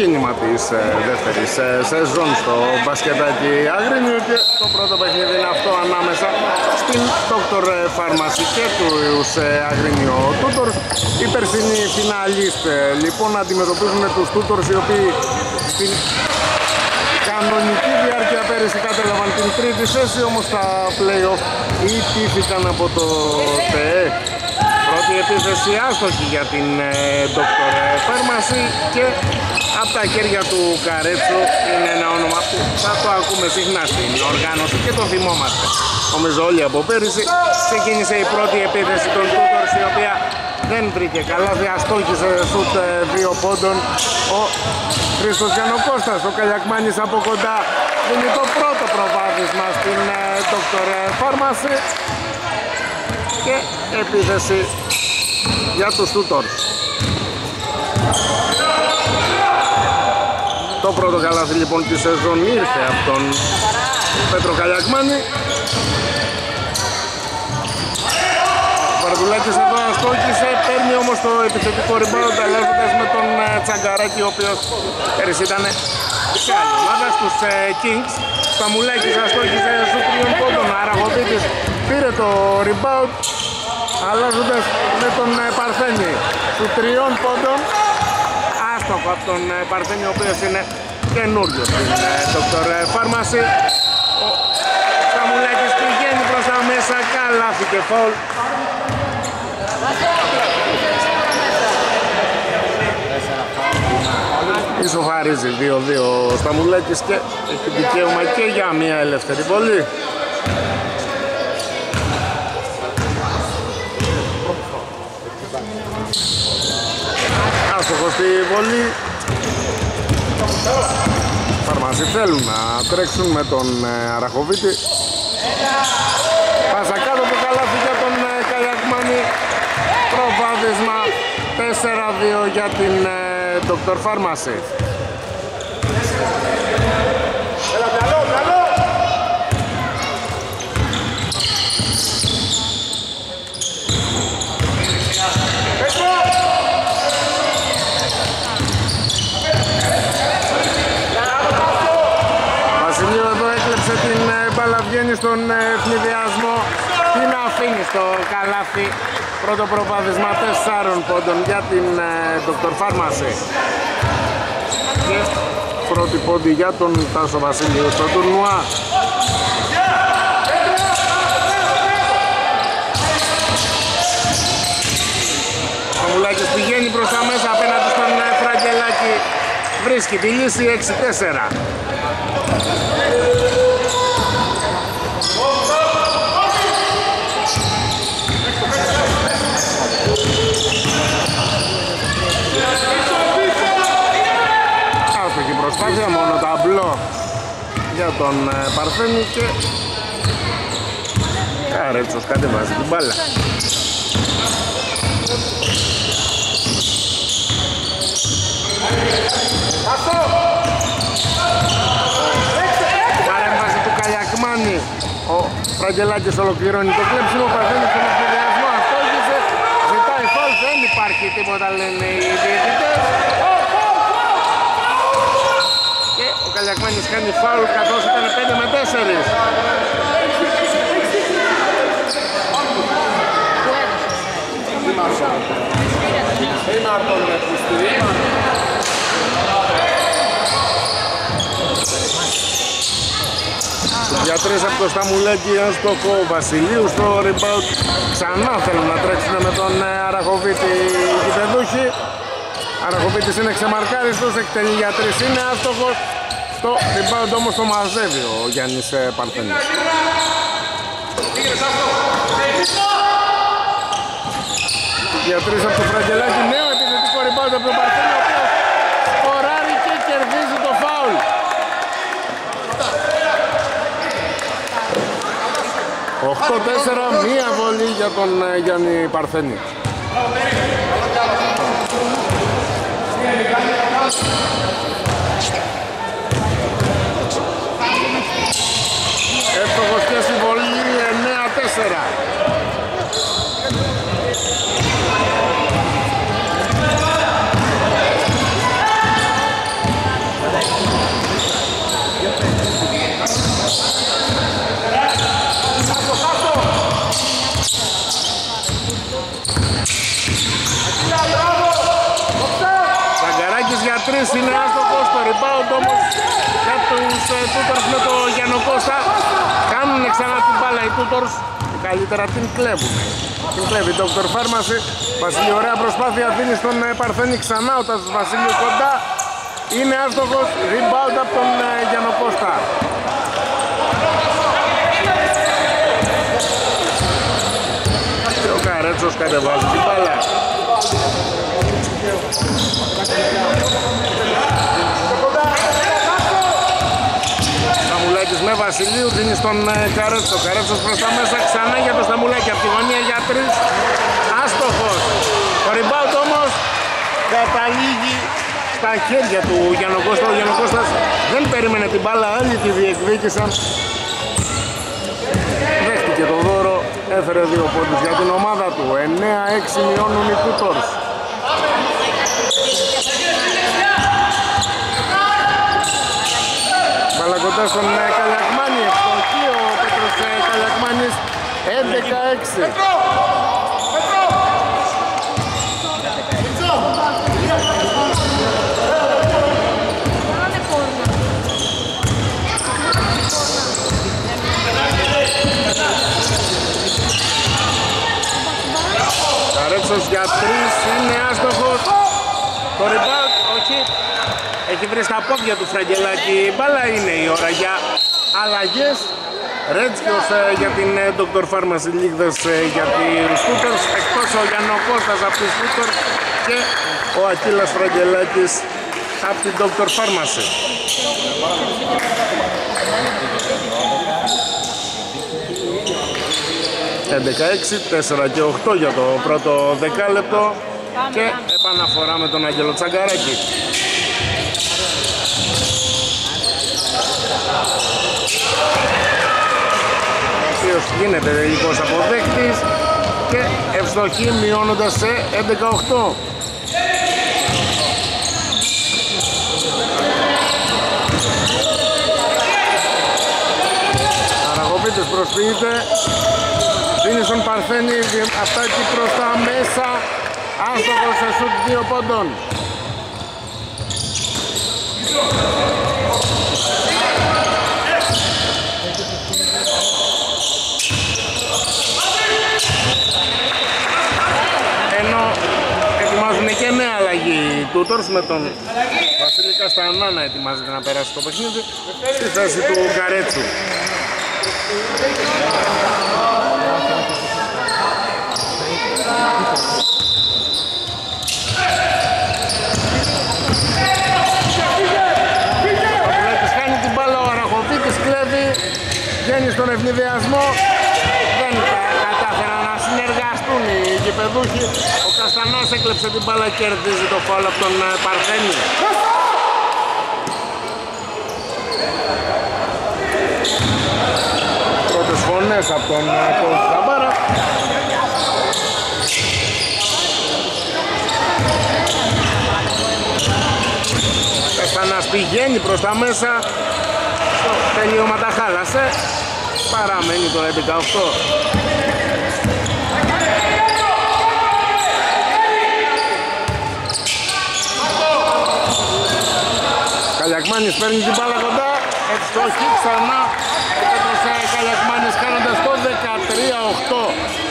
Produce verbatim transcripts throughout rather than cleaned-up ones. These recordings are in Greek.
ξεκίνημα της ε, δεύτερης ε, σεζόν στο μπασκετάκι Αγρίνιου και το πρώτο παιχνίδι είναι αυτό ανάμεσα στην Doctor Pharmacy και τους ε, Αγρίνιο Tutors. Οι περσινοί φιναλίστ ε, λοιπόν αντιμετωπίζουν τους Tutors, οι οποίοι στην κανονική διάρκεια πέρυσι κατέλαβαν την τρίτη θέση, όμως τα play-off ιτήθηκαν από το ΤΕΕ. Πρώτη επίθεση άστοχη για την ε, Doctor Pharmacy και από τα χέρια του Καρέτσου. Είναι ένα όνομα που θα το ακούμε συχνά στην οργάνωση και το θυμόμαστε. Νομίζω όλοι από πέρυσι. Ξεκίνησε η πρώτη επίθεση των Tutors, η οποία δεν βρήκε καλά, διαστόχησε σουτ δύο πόντων. Ο Χρήστος Γιαννοκώστας, ο Καλιακμάνης από κοντά, δίνει το πρώτο προβάδισμα στην ε, Doctor Pharmacy και επίθεση για τους Tutors. Το πρώτο καλάθι λοιπόν τη σεζόν ήρθε από τον Πέτρο Καλιακμάνη. Ο Βαρδουλάκης εδώ αστόχησε, παίρνει όμως το επιθετικό rebound αλλάζοντας με τον Τσαγκαράκη, ο οποίος πέρυσι ήταν σε άλλη ομάδα στους Kings. Σταμουλάκης αστόχησε σου τριών πόντων, Αραγωβίτης πήρε το rebound αλλάζοντας με τον Παρθένη του τριών πόντων, άστοχο από τον Παρθένη, ο οποίος είναι καινούριος στην Doctor Pharmacy. Ο Σταμουλάκης πηγαίνει προς τα μέσα, καλάθι και φαουλ. Ισοφαρίζει δύο δύο ο Σταμουλάκης και έχει δικαίωμα και για μια ελεύθερη βολή. Άστοχο στη βολή. Φαρμασί θέλουν να τρέξουν με τον Αραχοβίτη. Πάσα κάτω το καλάθι για τον Καλιακμάνη. Προβάδισμα τέσσερα δύο για την Doctor Pharmacy. Έλα, καλό, καλό. Βασιλείο εδώ έκλεψε την μπάλα, βγαίνει στον ευνηδιασμό, την αφήνει στο καλάθι. Πρώτο προβάδισμα τεσσάρων πόντων για την Doctor Pharmacy. Και πρώτη πόντη για τον Τάσο Βασίλειο στο τουρνουά. Ο Μουλάκης πηγαίνει προς τα μέσα απέναντι στον Φραγκελάκη. Βρίσκει τη λύση έξι τέσσερα. Άστοχη προσπάθεια, μόνο ταμπλό για τον Παρθένη και Καρέτσος κατεβάζει την μπάλα. Παρέμβαση του Καλιακμάνη. Ο Φραγκελάκης ολοκληρώνει το κλέψιμο. Παρθένη στον εκπαιδευασμό, αστόχησε, ζητάει φάουλ, δεν υπάρχει τίποτα, λένε οι διαιτητές. Και ο Καλιακμάνης κάνει φάουλ καθώς ήταν πέντε με τέσσερα. Για τρεις από το Σταμουλέκη, άστοχο Βασιλείου στο rebound. Ξανά θέλουν να τρέξουν με τον Αραχοβίτη οι γηπεδούχοι. Αραχοβίτης είναι ξεμαρκάριστος, εκτελεί για τρεις, είναι άστοχος. Το rebound όμως το μαζεύει ο Γιάννης Παρθένης. Για τρεις από το Φραγκελάκη, νέο επιθετικό rebound από τον Παρθένη, ο οποίος σκοράρει και κερδίζει το φάουλ. οκτώ τέσσερα, μία βολή για τον Γιάννη Παρθένη. Εύστοχος και συμβολή εννέα τέσσερα. τρεις είναι άστοχος, το rebound όμως για τους Tutors με το Γιάννο Κώστα. Κάνουν ξανά την μπάλα οι Tutors, καλύτερα την κλέβουν. Την κλέβει Doctor Pharmacy. Βασίλη, ωραία προσπάθεια, δίνει στον Παρθένη ξανά ο Τάσος Βασίλειου κοντά. Είναι άστοχος, rebound από τον Γιάννο Κώστα. Και ο Καρέτσος κατεβάζει την μπάλα. Σταμουλάκης με Βασιλείου, δίνει στον Καρέτσο. Καρέτσος προς τα μέσα, ξανά για το Σταμουλάκη από τη γωνία για τρεις. Άστοχος. Το rebound όμως καταλήγει στα χέρια του Γιαννοκώστα. Ο Γιαννοκώστας δεν περίμενε την μπάλα, άλλοι τη διεκδίκησαν. Δέχτηκε το δώρο, έφερε δύο πόντους για την ομάδα του. εννέα έξι μειώνουν οι Tutors. Μπάλα κοντά στον Καλιακμάνη, ευστοχή ο Πέτρος Καλιακμάνης, έντεκα έξι. Καρέτσος για τρεις, είναι άστοχος. Το rebound, όχι. Έχει βρει στα πόδια του Φραγκελάκη. Μπάλα, είναι η ώρα για αλλαγές. Ρέτσκιος ε, για την ε, Doctor Pharmacy, Λίγδες ε, για τους Tutors. Εκτός ο Γιάννο Κώστας από τους Tutors και ο Ακύλας Φραγκελάκης από την Doctor Pharmacy. έντεκα έξι, τέσσερα και οκτώ για το πρώτο δεκάλεπτο και επαναφορά με τον Άγγελο Τσαγκαράκη. Ο οποίος γίνεται τελικός αποδέκτης και ευστοχή μειώνοντας σε έντεκα οκτώ. Αραγωπίτης προσποιείται. Δίνει στον Παρθένη, αυτάκι προς τα μέσα, άστοχος σε σουτ δύο πόντων. Ενώ ετοιμάζουν και νέα αλλαγή οι Tutors με τον Βασίλη Καστανά να ετοιμάζεται να περάσει το παιχνίδι στη θέση του Καρέτσου. Βγαίνει στον ευνηδιασμό, δεν κατάφεραν να συνεργαστούν οι γηπεδούχοι. Ο Καστανάς έκλεψε την μπάλα και κερδίζει το φάουλ από τον Παρθένη. Πρώτες φωνές από τον coach Ζαμπάρα. Καστανάς πηγαίνει προς τα μέσα. Τελείωμα τα χάλασε, παραμένει το έντεκα οκτώ. Καλιακμάνης παίρνει την μπάλα κοντά, ευστοχή ξανά ο Πέτρος Καλιακμάνης κάνοντας το δεκατρία οκτώ.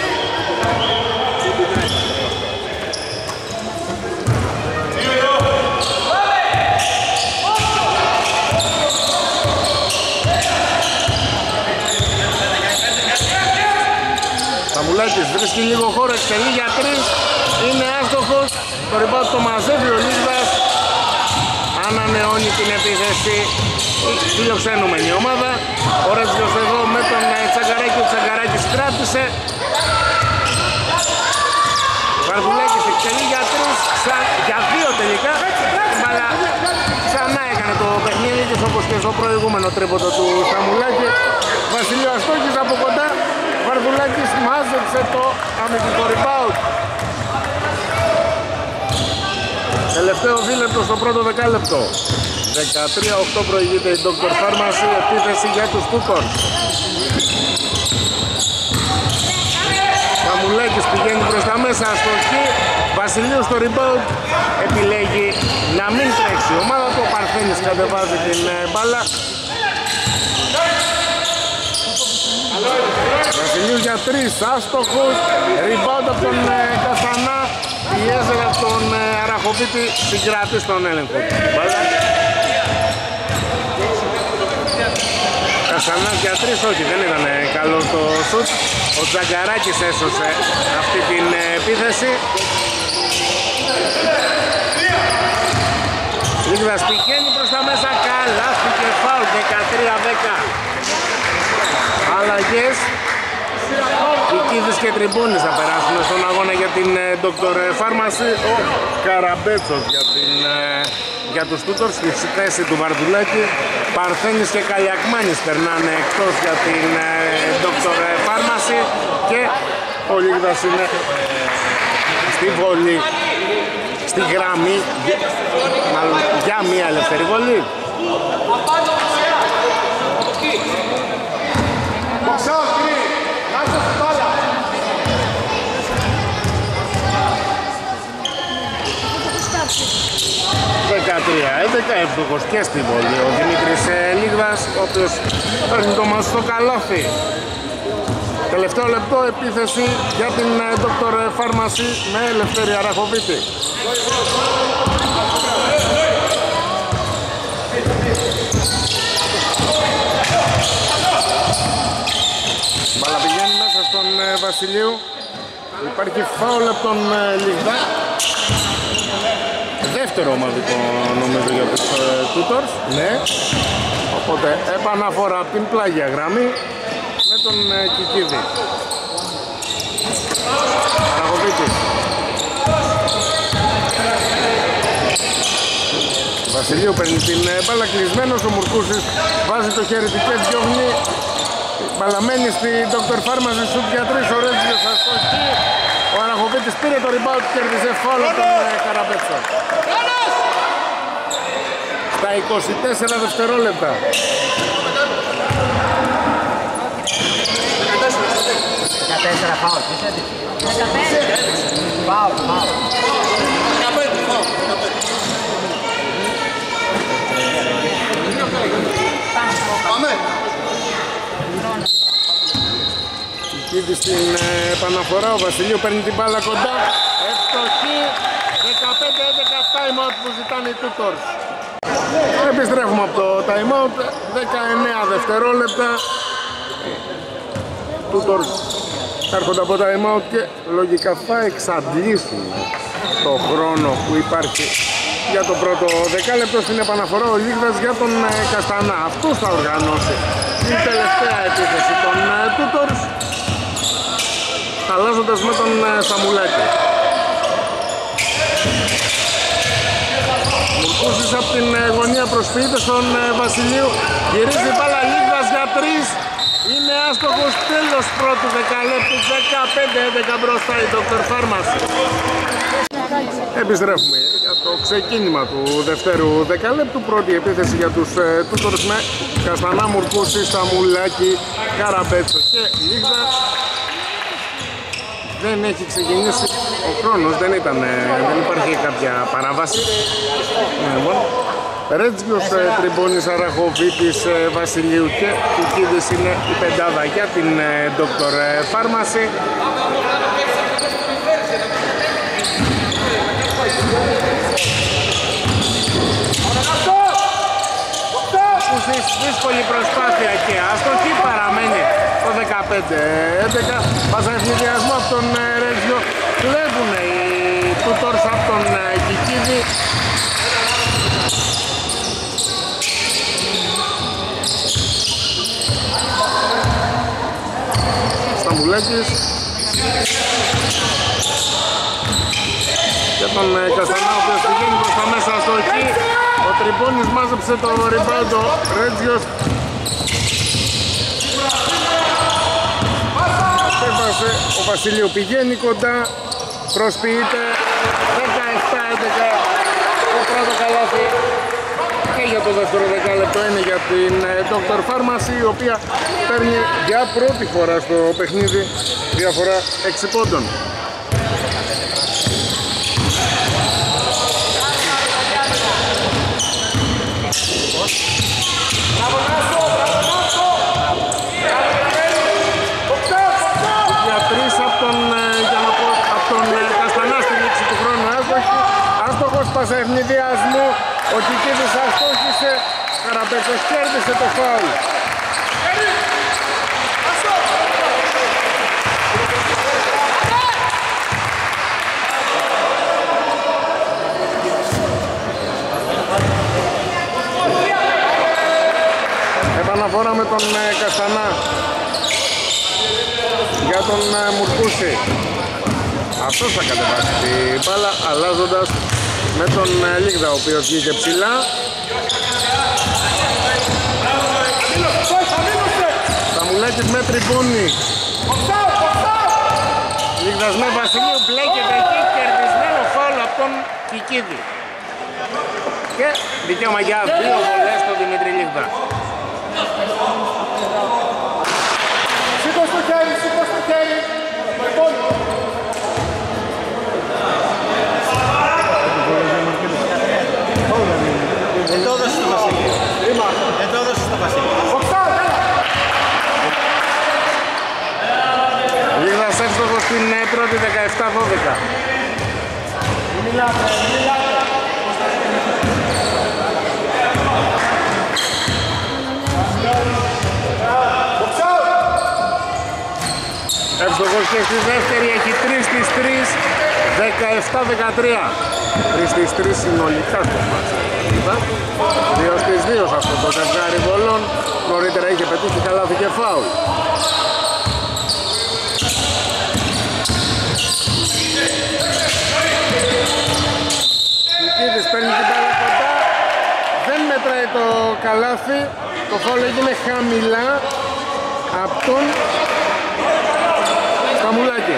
Σταμουλάκης βρίσκει λίγο χώρο, εκτελεί για τρεις, είναι άστοχος, το rebound το μαζεύει ο Λίγδας, ανανεώνει την επίθεση, φιλοξενούμενη ομάδα. Ο Ρέτζιος εδώ με τον Τσαγκαράκη, ο Τσαγκαράκης κράτησε. Βαρδουλάκης εκτελεί για τρεις, για δύο τελικά, αλλά ξανά έκανε το παιχνίδι της όπως και στο προηγούμενο τρίποντο του Σταμουλάκη. Βασιλείο Αστόκης από κοντά. Βαρδουλάκης μάζεψε το αμυντικό rebound. Τελευταίο δίλεπτο στο πρώτο δεκάλεπτο. δεκατρία οκτώ προηγείται η Doctor Pharmacy, επίθεση για τους Tutors. Καμουλάκης πηγαίνει προς τα μέσα, αστοχή. Βασιλείου στο rebound επιλέγει να μην τρέξει. Η ομάδα του, ο Παρθένης κατεβάζει την μπάλα. Βασιλείου για τρεις, άστοχος, rebound από τον Καστανά, πιέζεται από τον Αραχοβίτη, συγκρατεί στον έλεγχο του. Καστανάς για τρεις, όχι, δεν ήταν καλό το σουτ. Ο Τζαγκαράκης έσωσε αυτή την επίθεση. Λίγδας πηγαίνει προς τα μέσα, καλά και φάουλ, δεκατρία δέκα. Αλλαγές. Οι Κίδης και Τριμπούνης θα περάσουν στον αγώνα για την Doctor Pharmacy. Ο Καραμπέτσος για, την, για τους Τούτορς στη θέση του Βαρδουλάκη. Παρθένης και Καλιακμάνης περνάνε εκτός για την Doctor Pharmacy. Και ο Λίγδας είναι στη βολή, στη γραμμή, μάλλον για μία ελεύθερη βολή. δεκατρία έντεκα, εύστοχος και στη βολή ο Δημήτρης Λίγδας, ο οποίος παίρνει το μας στο καλάθι. Τελευταίο λεπτό επίθεση για την Doctor Pharmacy με Ελευθέρη Αραχοβίτη. Μπάλα πηγαίνει μέσα στον Βασιλείου. Υπάρχει φάουλ από τον Λίγδα. Δεύτερο ομαδικό νομίζω για τους Τούτορς. Ναι. Οπότε επαναφορά από την πλάγια γραμμή με τον Κικίδη. Αραχοβίτης. Βασιλείου παίρνει την μπάλα, κλεισμένος, ο Μουρκούσης βάζει το χέρι του και διώχνει. Μπαλαμένη στη Doctor Pharmacy, σουτ για τρεις, ο Ρέτζιος αστοχή. Ο Αραχοβίτης πήρε το rebound και κέρδισε φάουλ τον Καραπέτσο. Στα είκοσι τέσσερα δευτερόλεπτα. δεκατέσσερα φάουλ, τι είσαι δεκαπέντε. Φάουλ, φάουλ. Πάμε. Κίδη στην επαναφορά, ο Βασιλείου παίρνει την μπάλα κοντά. Ευτοχή, δεκαπέντε έντεκα time out που ζητάνε οι Τούτορς. Επιστρέφουμε από το time out, δεκαεννέα δευτερόλεπτα. Τούτορς έρχονται από time out και λογικά θα εξαντλήσουν το χρόνο που υπάρχει για το πρώτο δεκάλεπτο. Στην επαναφορά ο Λίγδας για τον Καστανά. Αυτός θα οργανώσει την τελευταία επίθεση των Τούτορς, αλλάζοντας με τον Σαμουλάκη. Μουρκούσης από την γωνία προσποιείται στον Βασιλείου. Γυρίζει μπάλα, Λίγδας για τρεις. Είναι άστοχος, τέλος πρώτου δεκαλέπτου, δεκαπέντε έντεκα μπροστά η Doctor Pharmacy. Επιστρέφουμε για το ξεκίνημα του δευτέρου δεκαλέπτου. Πρώτη επίθεση για τους Τούτορς με Καστανά, Μουρκούση, Σαμουλάκη, Καραμπέτσο και Λίγδα. Δεν έχει ξεκινήσει ο χρόνος, δεν, ήταν, δεν υπάρχει κάποια παράβαση. Λοιπόν, Ρέτζιος, Τριμπώνης, Αραχοβίτης, Βασιλείου και Κουκίδης είναι η πεντάδα για την Doctor Pharmacy. Δύσκολη προσπάθεια και άστοχη, παραμένει το δεκαπέντε έντεκα. Πάσα ευνηδιασμό από τον Ρέτζιο, κλέβουν οι Τούτορς από τον Κικίδη. Σταμπουλέκης και τον Καστανά, ο οποίος πηγαίνει προς τα μέσα στο εκεί. Ο Τριμπώνης μάζεψε το rebound, ο Ρέτζιος έφασε, ο Βασιλείου πηγαίνει κοντά, προσποιείται, δεκαεπτά έντεκα το πρώτο καλάθι και για το δεύτερο δεκάλεπτο είναι για την Doctor Pharmacy, η οποία παίρνει για πρώτη φορά στο παιχνίδι διαφορά έξι πόντων. εύστοχος πάσα ευνηδιασμού, ο Κικίδης αστόχησε, Καραπέτσος κέρδισε το φάουλ. Επαναφορά με τον ε, Καστανά για τον ε, Μουρκούση. Αυτός θα κατεβάσει την μπάλα αλλάζοντας με τον ε, Λίγδα, ο οποίος βγήκε ψηλά. Σταμουλάκης με τριμπούνι. Λίγδας με Βασιλείου, μπλέκεται εκεί, κερδισμένο φάουλ από τον Κικίδη. Και δικαίωμα για δύο βολές στον Δημήτρη Λίγδα. Σήκω στο χέρι, σήκω στο χέρι. Δεν το έδωσε στο Βασίλειο. Δεν το έδωσε στο Βασίλειο. Λίγδας εύστοχος στην πρώτη δεκαεπτά δώδεκα. Μιλάτε, μιλάτε. Εύστοχος και στη δεύτερη, έχει τρεις στις τρεις, δεκαεπτά δεκατρία. τρεις στις τρεις συνολικά στο μάτς. δύο στις δύο σε αυτό το ζευγάρι βολών. Νωρίτερα είχε πετύχει καλάθι και φάουλ. Νικίδης παίρνει την μπάλα κοντά. Δεν μετράει το καλάθι. Το φάουλ έγινε χαμηλά από τον Σταμουλάκη.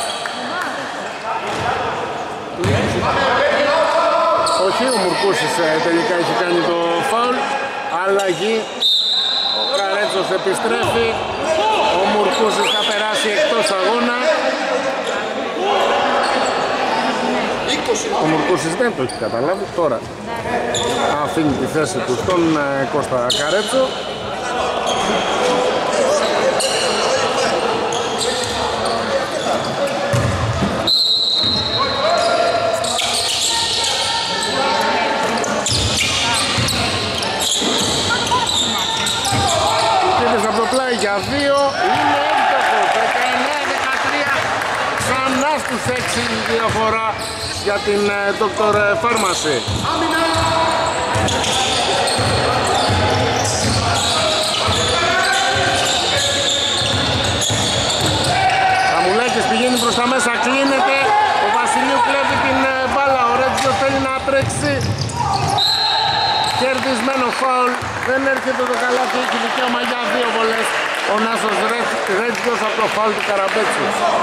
Όχι, ο Μουρκούσης τελικά έχει κάνει το φάουλ. Αλλαγή. Ο Καρέτσος επιστρέφει. Ο Μουρκούσης θα περάσει εκτός αγώνα. Ο Μουρκούσης δεν το έχει καταλάβει. Τώρα αφήνει τη θέση του στον Κώστα Καρέτσο. Για δύο, είναι εύστοχος, δεκαεννέα δεκατρία, ξανά στους έξι διαφορά για την Doctor Pharmacy. Σαμουλάκης πηγαίνει προς τα μέσα, κλείνεται, ο Βασιλείου κλέβει την μπάλα, ο Ρέτζιος θέλει να τρέξει. Κερδισμένο φάουλ, δεν έρχεται το καλάθι, έχει δικαίωμα για δύο βολές ο Νάσος Ρέτζιος από το φάουλ του Καραπέτσου.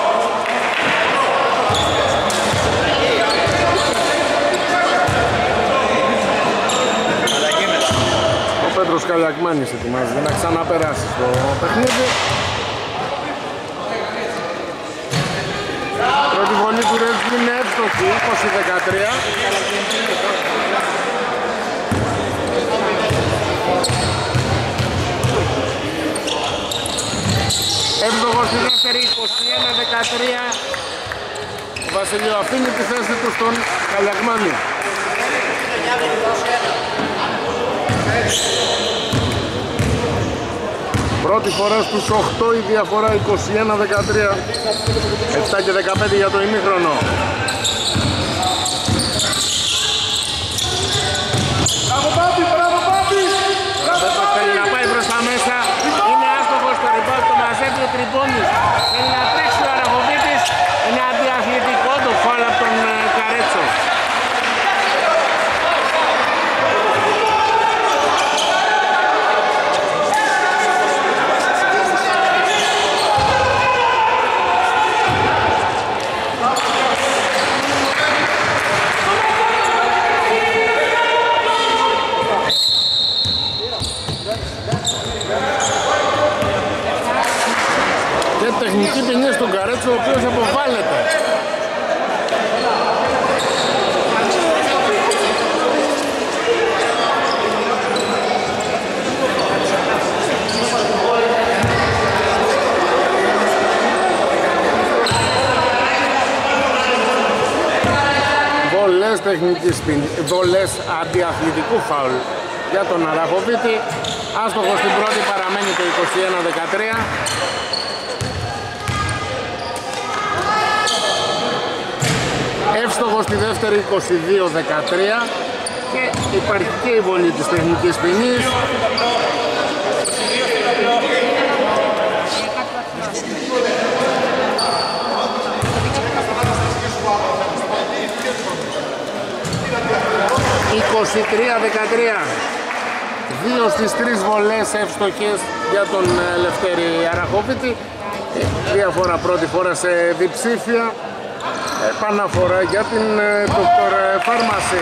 Ο Πέτρος Καλιακμάνης ετοιμάζεται να ξαναπεράσει στο παιχνίδι. Πρώτη βολή του Ρέτζιου είναι εύστοχη, είκοσι δεκατρία. Εύστοχος στη δεύτερη, είκοσι ένα δεκατρία. Ο Βασιλείου αφήνει τη θέση του στον Καλιακμάνη. Πρώτη φορά στους οκτώ η διαφορά, είκοσι ένα δεκατρία. επτά και δεκαπέντε για το ημίχρονο. Μπράβο Πάπη, μπράβο Πάπη. Καραπέτσος θέλει να πάει προς τα μέσα. Είναι άστοχος στο ριμπάλ, το μαζεύει ο Τριμπώνης. Θέλει να τρέξει ο Αραβοβίτης. Είναι αντιαθλητικό το φάουλ από τον Καρέτσο. Τεχνική ποινή στον Καρέτσο, ο οποίος αποβάλλεται. Βολές βολές τεχνικής ποινής, βολές αντιαθλητικού φάουλ για τον Αραχοβίτη. Άστοχο στην πρώτη, παραμένει το είκοσι ένα δεκατρία. Εύστοχο στη δεύτερη, είκοσι δύο δεκατρία. Και υπάρχει και η βολή της τεχνικής ποινής. είκοσι τρία δεκατρία. Δύο στις τρεις βολές εύστοχες για τον Λευτέρη Αραχοβίτη. Διαφορά πρώτη φορά σε διψήφια. Επαναφορά για την Doctor Pharmacy.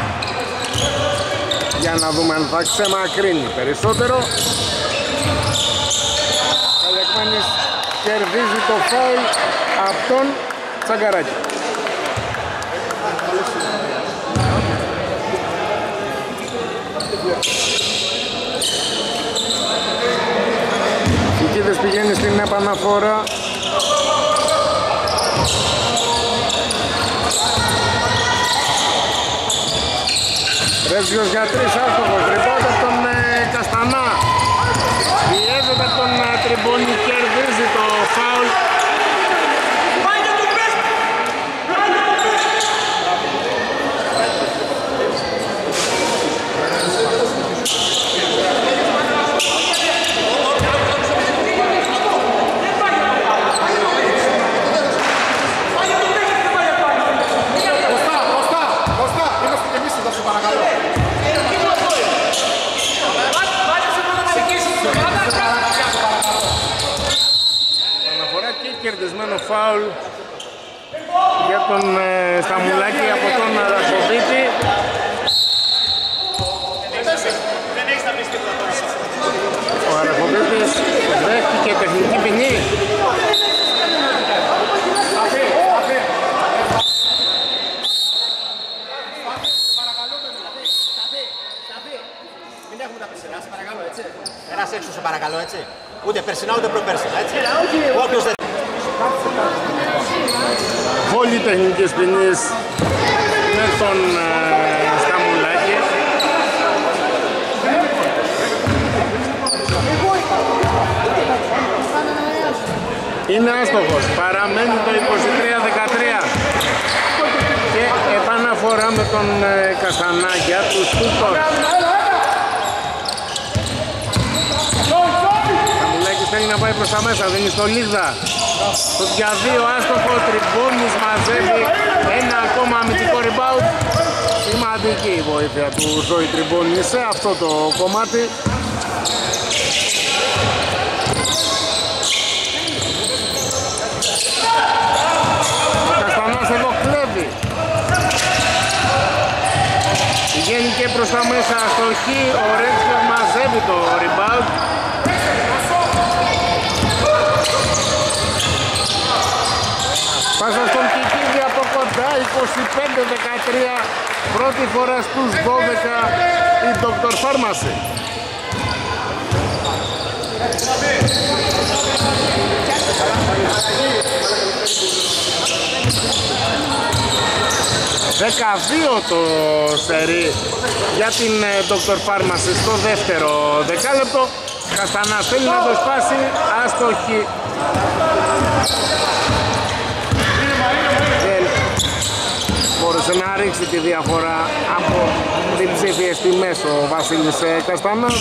Για να δούμε αν θα ξεμακρύνει περισσότερο. Καλιακμάνης κερδίζει το φάουλ από τον Τσαγκαράκη. Φικίδης πηγαίνει στην επαναφορά. Ρέζιος για τρεις, άστοχος, ρημπάτα από τον ε, Καστανά. Πιέζεται από τον ε, Τριμπόνι, κερδίζει το φάουλ. Κερδισμένο φάουλ για τον ε, Σταμουλάκη από τον Αραχοβίτη. Ο Αραχοβίτης δέχτηκε τεχνική ποινή. Μην έχουμε τα περσινά, σε παρακαλώ, έτσι. Ένας έξω, σε παρακαλώ, έτσι. Ούτε περσινά ούτε προπέρσινα, έτσι. Όποιος δεν... Βόλη τεχνικής ποινής με τον ε, Σταμουλάκη. Είναι άστοχος, παραμένει το είκοσι τρία δεκατρία. Και επαναφορά με τον ε, Καστανά για τους Τούτος. Σταμουλάκης θέλει να πάει προς τα μέσα, δίνει στο Λίδα. Στο για δύο άστοχο, Τριμπόνης μαζεύει ένα ακόμα αμυντικό rebound. Σημαντική η βοήθεια του Ζώη Τριμπόνη σε αυτό το κομμάτι. Ο Καστανάς εδώ κλέβει. Πηγαίνει και προς τα μέσα στο χ, ο Ρέξιος μαζεύει το rebound. Πάσα στον Κικίδη από κοντά, είκοσι πέντε δεκατρία, πρώτη φορά στους δώδεκα η Doctor Pharmacy. δεκαδύο το σερί για την Doctor Pharmacy στο δεύτερο δεκάλεπτο. Καστανάς θέλει να το σπάσει, άστοχη. Μπόρεσε να ρίξει τη διαφορά από διψήφιες τιμές ο Βασίλης Καστανάς.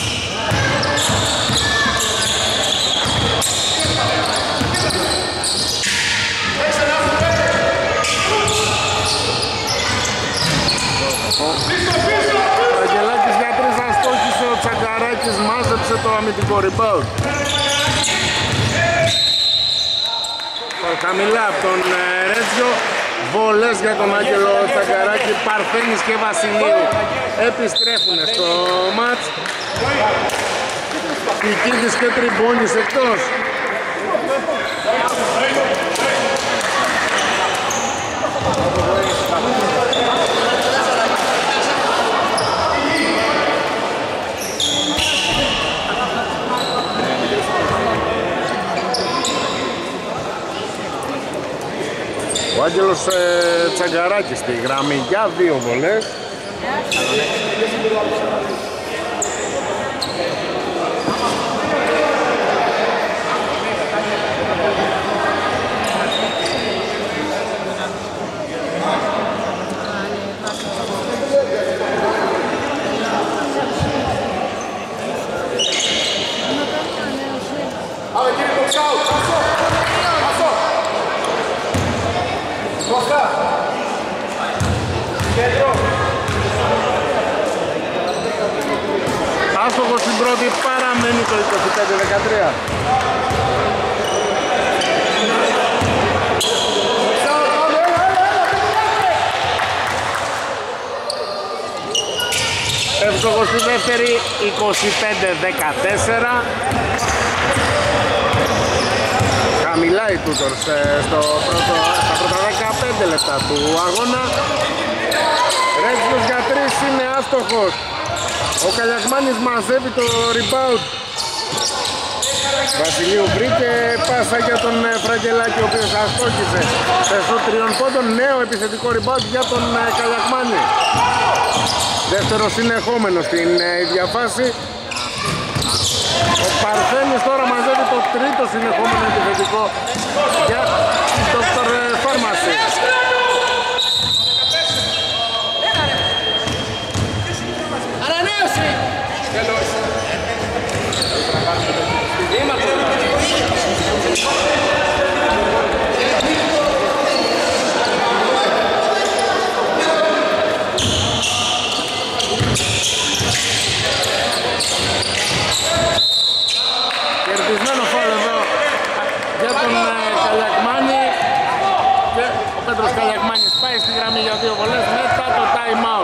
Ο Αγγελάκης για τρεις αστόχησε, ο Τσαγκαράκης μάζεψε το αμυντικό rebound. Χαμηλά από τον Ρέτζιο. Βολές για τον Άγγελο Τσαγκαράκη, Παρθένης και Βασιλείου επιστρέφουν στο μάτς. Κικίδης και Τριμπόνης εκτός. Ο Άγγελος ε, Τσαγκαράκης στη γραμμή για δύο βολές. Άστοχος στην πρώτη, παραμένει το είκοσι πέντε δεκατρία. Εύστοχος στη δεύτερη, είκοσι πέντε δεκατέσσερα. Χαμηλά η Τούτορς στο πρώτο, στα πρώτα δεκαπέντε λεπτά του αγώνα. Ρέτζιος για τρεις είναι άστοχος. Ο Καλιακμάνης μαζεύει το rebound. Βασιλείου βρήκε πάσα για τον Φραγκελάκη, ο οποίος αστόχησε σε σουτ τριών πόντων. Νέο επιθετικό rebound για τον Καλιακμάνη. Δεύτερο συνεχόμενο στην ίδια φάση. Ο Παρθένης τώρα μαζεύει το τρίτο συνεχόμενο επιθετικό για την Doctor Pharmacy. Ανανέωση! Κερδισμένο φάουλ εδώ για τον Καλιακμάνη και ο Πέτρος Καλιακμάνης πάει στη γραμμή για δύο βολές μετά το time out.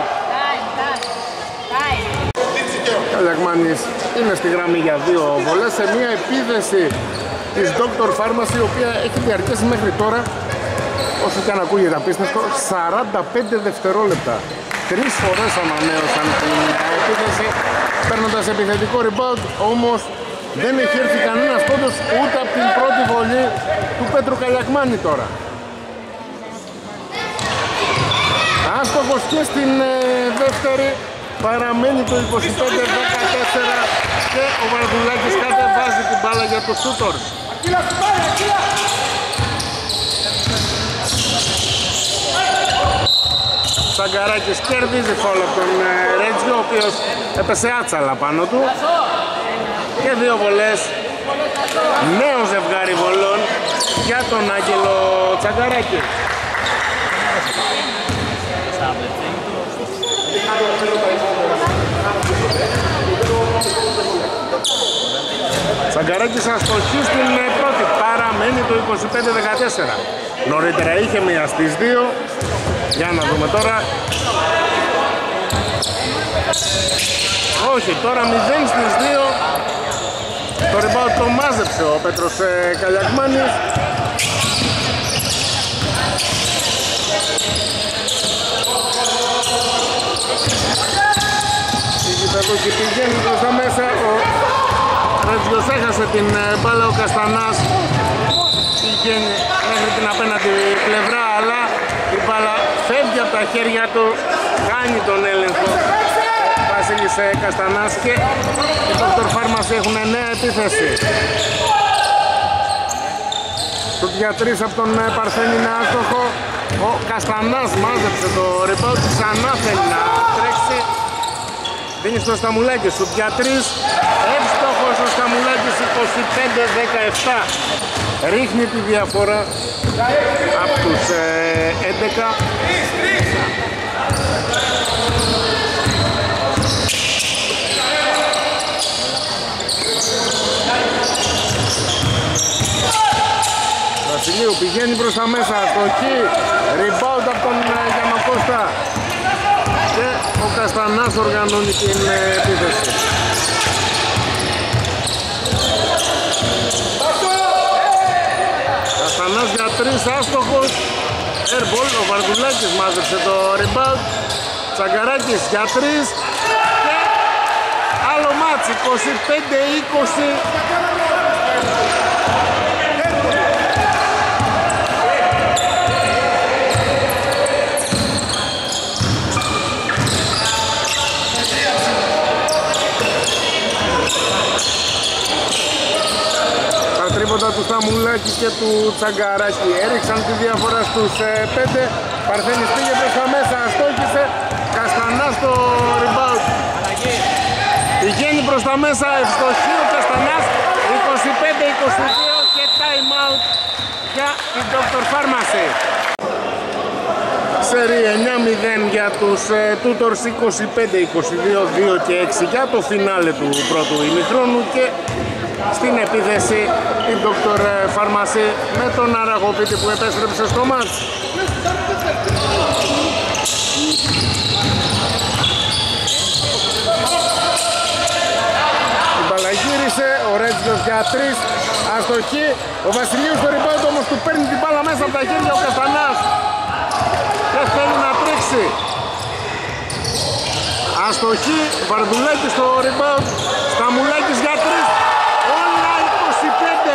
Καλιακμάνης είναι στη γραμμή για δύο βολές σε μια επίδεση της Doctor Pharmacy, η οποία έχει διαρκέσει μέχρι τώρα, όσο και αν ακούγεται απίστευτο, σαράντα πέντε δευτερόλεπτα. Τρεις φορές ανανέωσαν την επίθεση παίρνοντας επιθετικό rebound, όμως δεν έχει έρθει κανένας πόντος ούτε από την πρώτη βολή του Πέτρου Καλιακμάνη τώρα. Άστοχος και στην ε, δεύτερη, παραμένει το είκοσι πέντε δεκατέσσερα και ο Βαρδουλάκης κατεβάζει την μπάλα για τους Τούτορς. Τσαγκαράκης κερδίζει φάουλ από τον ε, Ρέτζιο, ο οποίος έπεσε άτσαλα πάνω του. Και δύο βολές, νέο ζευγάρι βολών για τον Άγγελο Τσαγκαράκη. Τσαγκαράκης αστοχή στην πρώτη, παραμένει το είκοσι πέντε δεκατέσσερα. Νωρίτερα είχε μία στις δύο, για να δούμε τώρα. Όχι, τώρα μηδέν στις δύο. Το rebound το μάζεψε ο Πέτρος ε, Καλιακμάνης. Η Κυπεδούκη πηγαίνει προς τα μέσα. Ο Ρέτζιος έχασε την ε, μπάλα, ο Καστανάς πηγαίνει μέχρι την απέναντι πλευρά, αλλά η μπάλα φεύγει από τα χέρια του, κάνει τον έλεγχο Βασίλης Καστανάς και οι Doctor Pharmacy έχουν νέα επίθεση. Το για τρεις από τον Παρθένη είναι άστοχο. Ο Καστανάς μάζεψε το rebound, ξανά θέλει να τρέξει. Δίνει στο Σταμουλάκη, στο για τρεις, εύστοχος ο Σταμουλάκης, είκοσι πέντε δεκαεπτά. Ρίχνει τη διαφορά από τους ε, έντεκα. Βασιλείου πηγαίνει προς τα μέσα, στοχή, rebound από τον ε, Γιαννοκώστα και ο Καστανάς οργανώνει την ε, επίθεση. Καστανάς για τρεις, άστοχος, airball, ο Βαρδουλάκης μάζεψε το rebound, Τσαγκαράκης για τρεις και άλλο μάτς, είκοσι πέντε είκοσι. Βαρδουλάκη και του Τσαγκαράκη. Έριξαν τη διαφορά στους πέντε. Παρθένης πήγε προς τα μέσα, αστόχησε. Καστανάς στο rebound. Πηγαίνει προς τα μέσα, ευστοχεί ο Καστανάς. είκοσι πέντε είκοσι δύο και time out για την Doctor Pharmacy. Σερί εννιά μηδέν για τους ε, Tutors, είκοσι πέντε είκοσι δύο, δύο και έξι για το φινάλε του πρώτου ημιχρόνου και στην επίθεση η Doctor Pharmacy με τον Αραγοπίτη που επέστρεψε στο μάτς. Η μπάλα γύρισε, ο Ρέτζιος για τρεις, αστοχή, ο Βασιλείου στο rebound όμως του παίρνει την μπάλα μέσα από τα χέρια ο Καστανάς και θέλει να τρίξει. Αστοχή, Βαρδουλάκης στο rebound, Σταμουλάκης για τρεις, όλα είκοσι πέντε.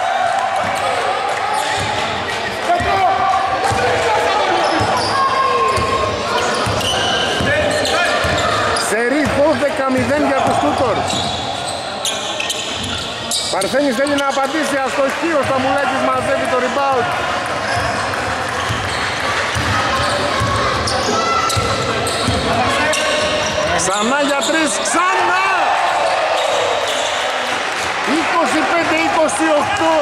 Σερί δώδεκα μηδέν για τους Tutors. Παρθένης θέλει να απαντήσει, αστοχή, ο Σταμουλάκης μαζεύει το rebound. Ξανά για τρεις, ξανά! είκοσι πέντε είκοσι οκτώ,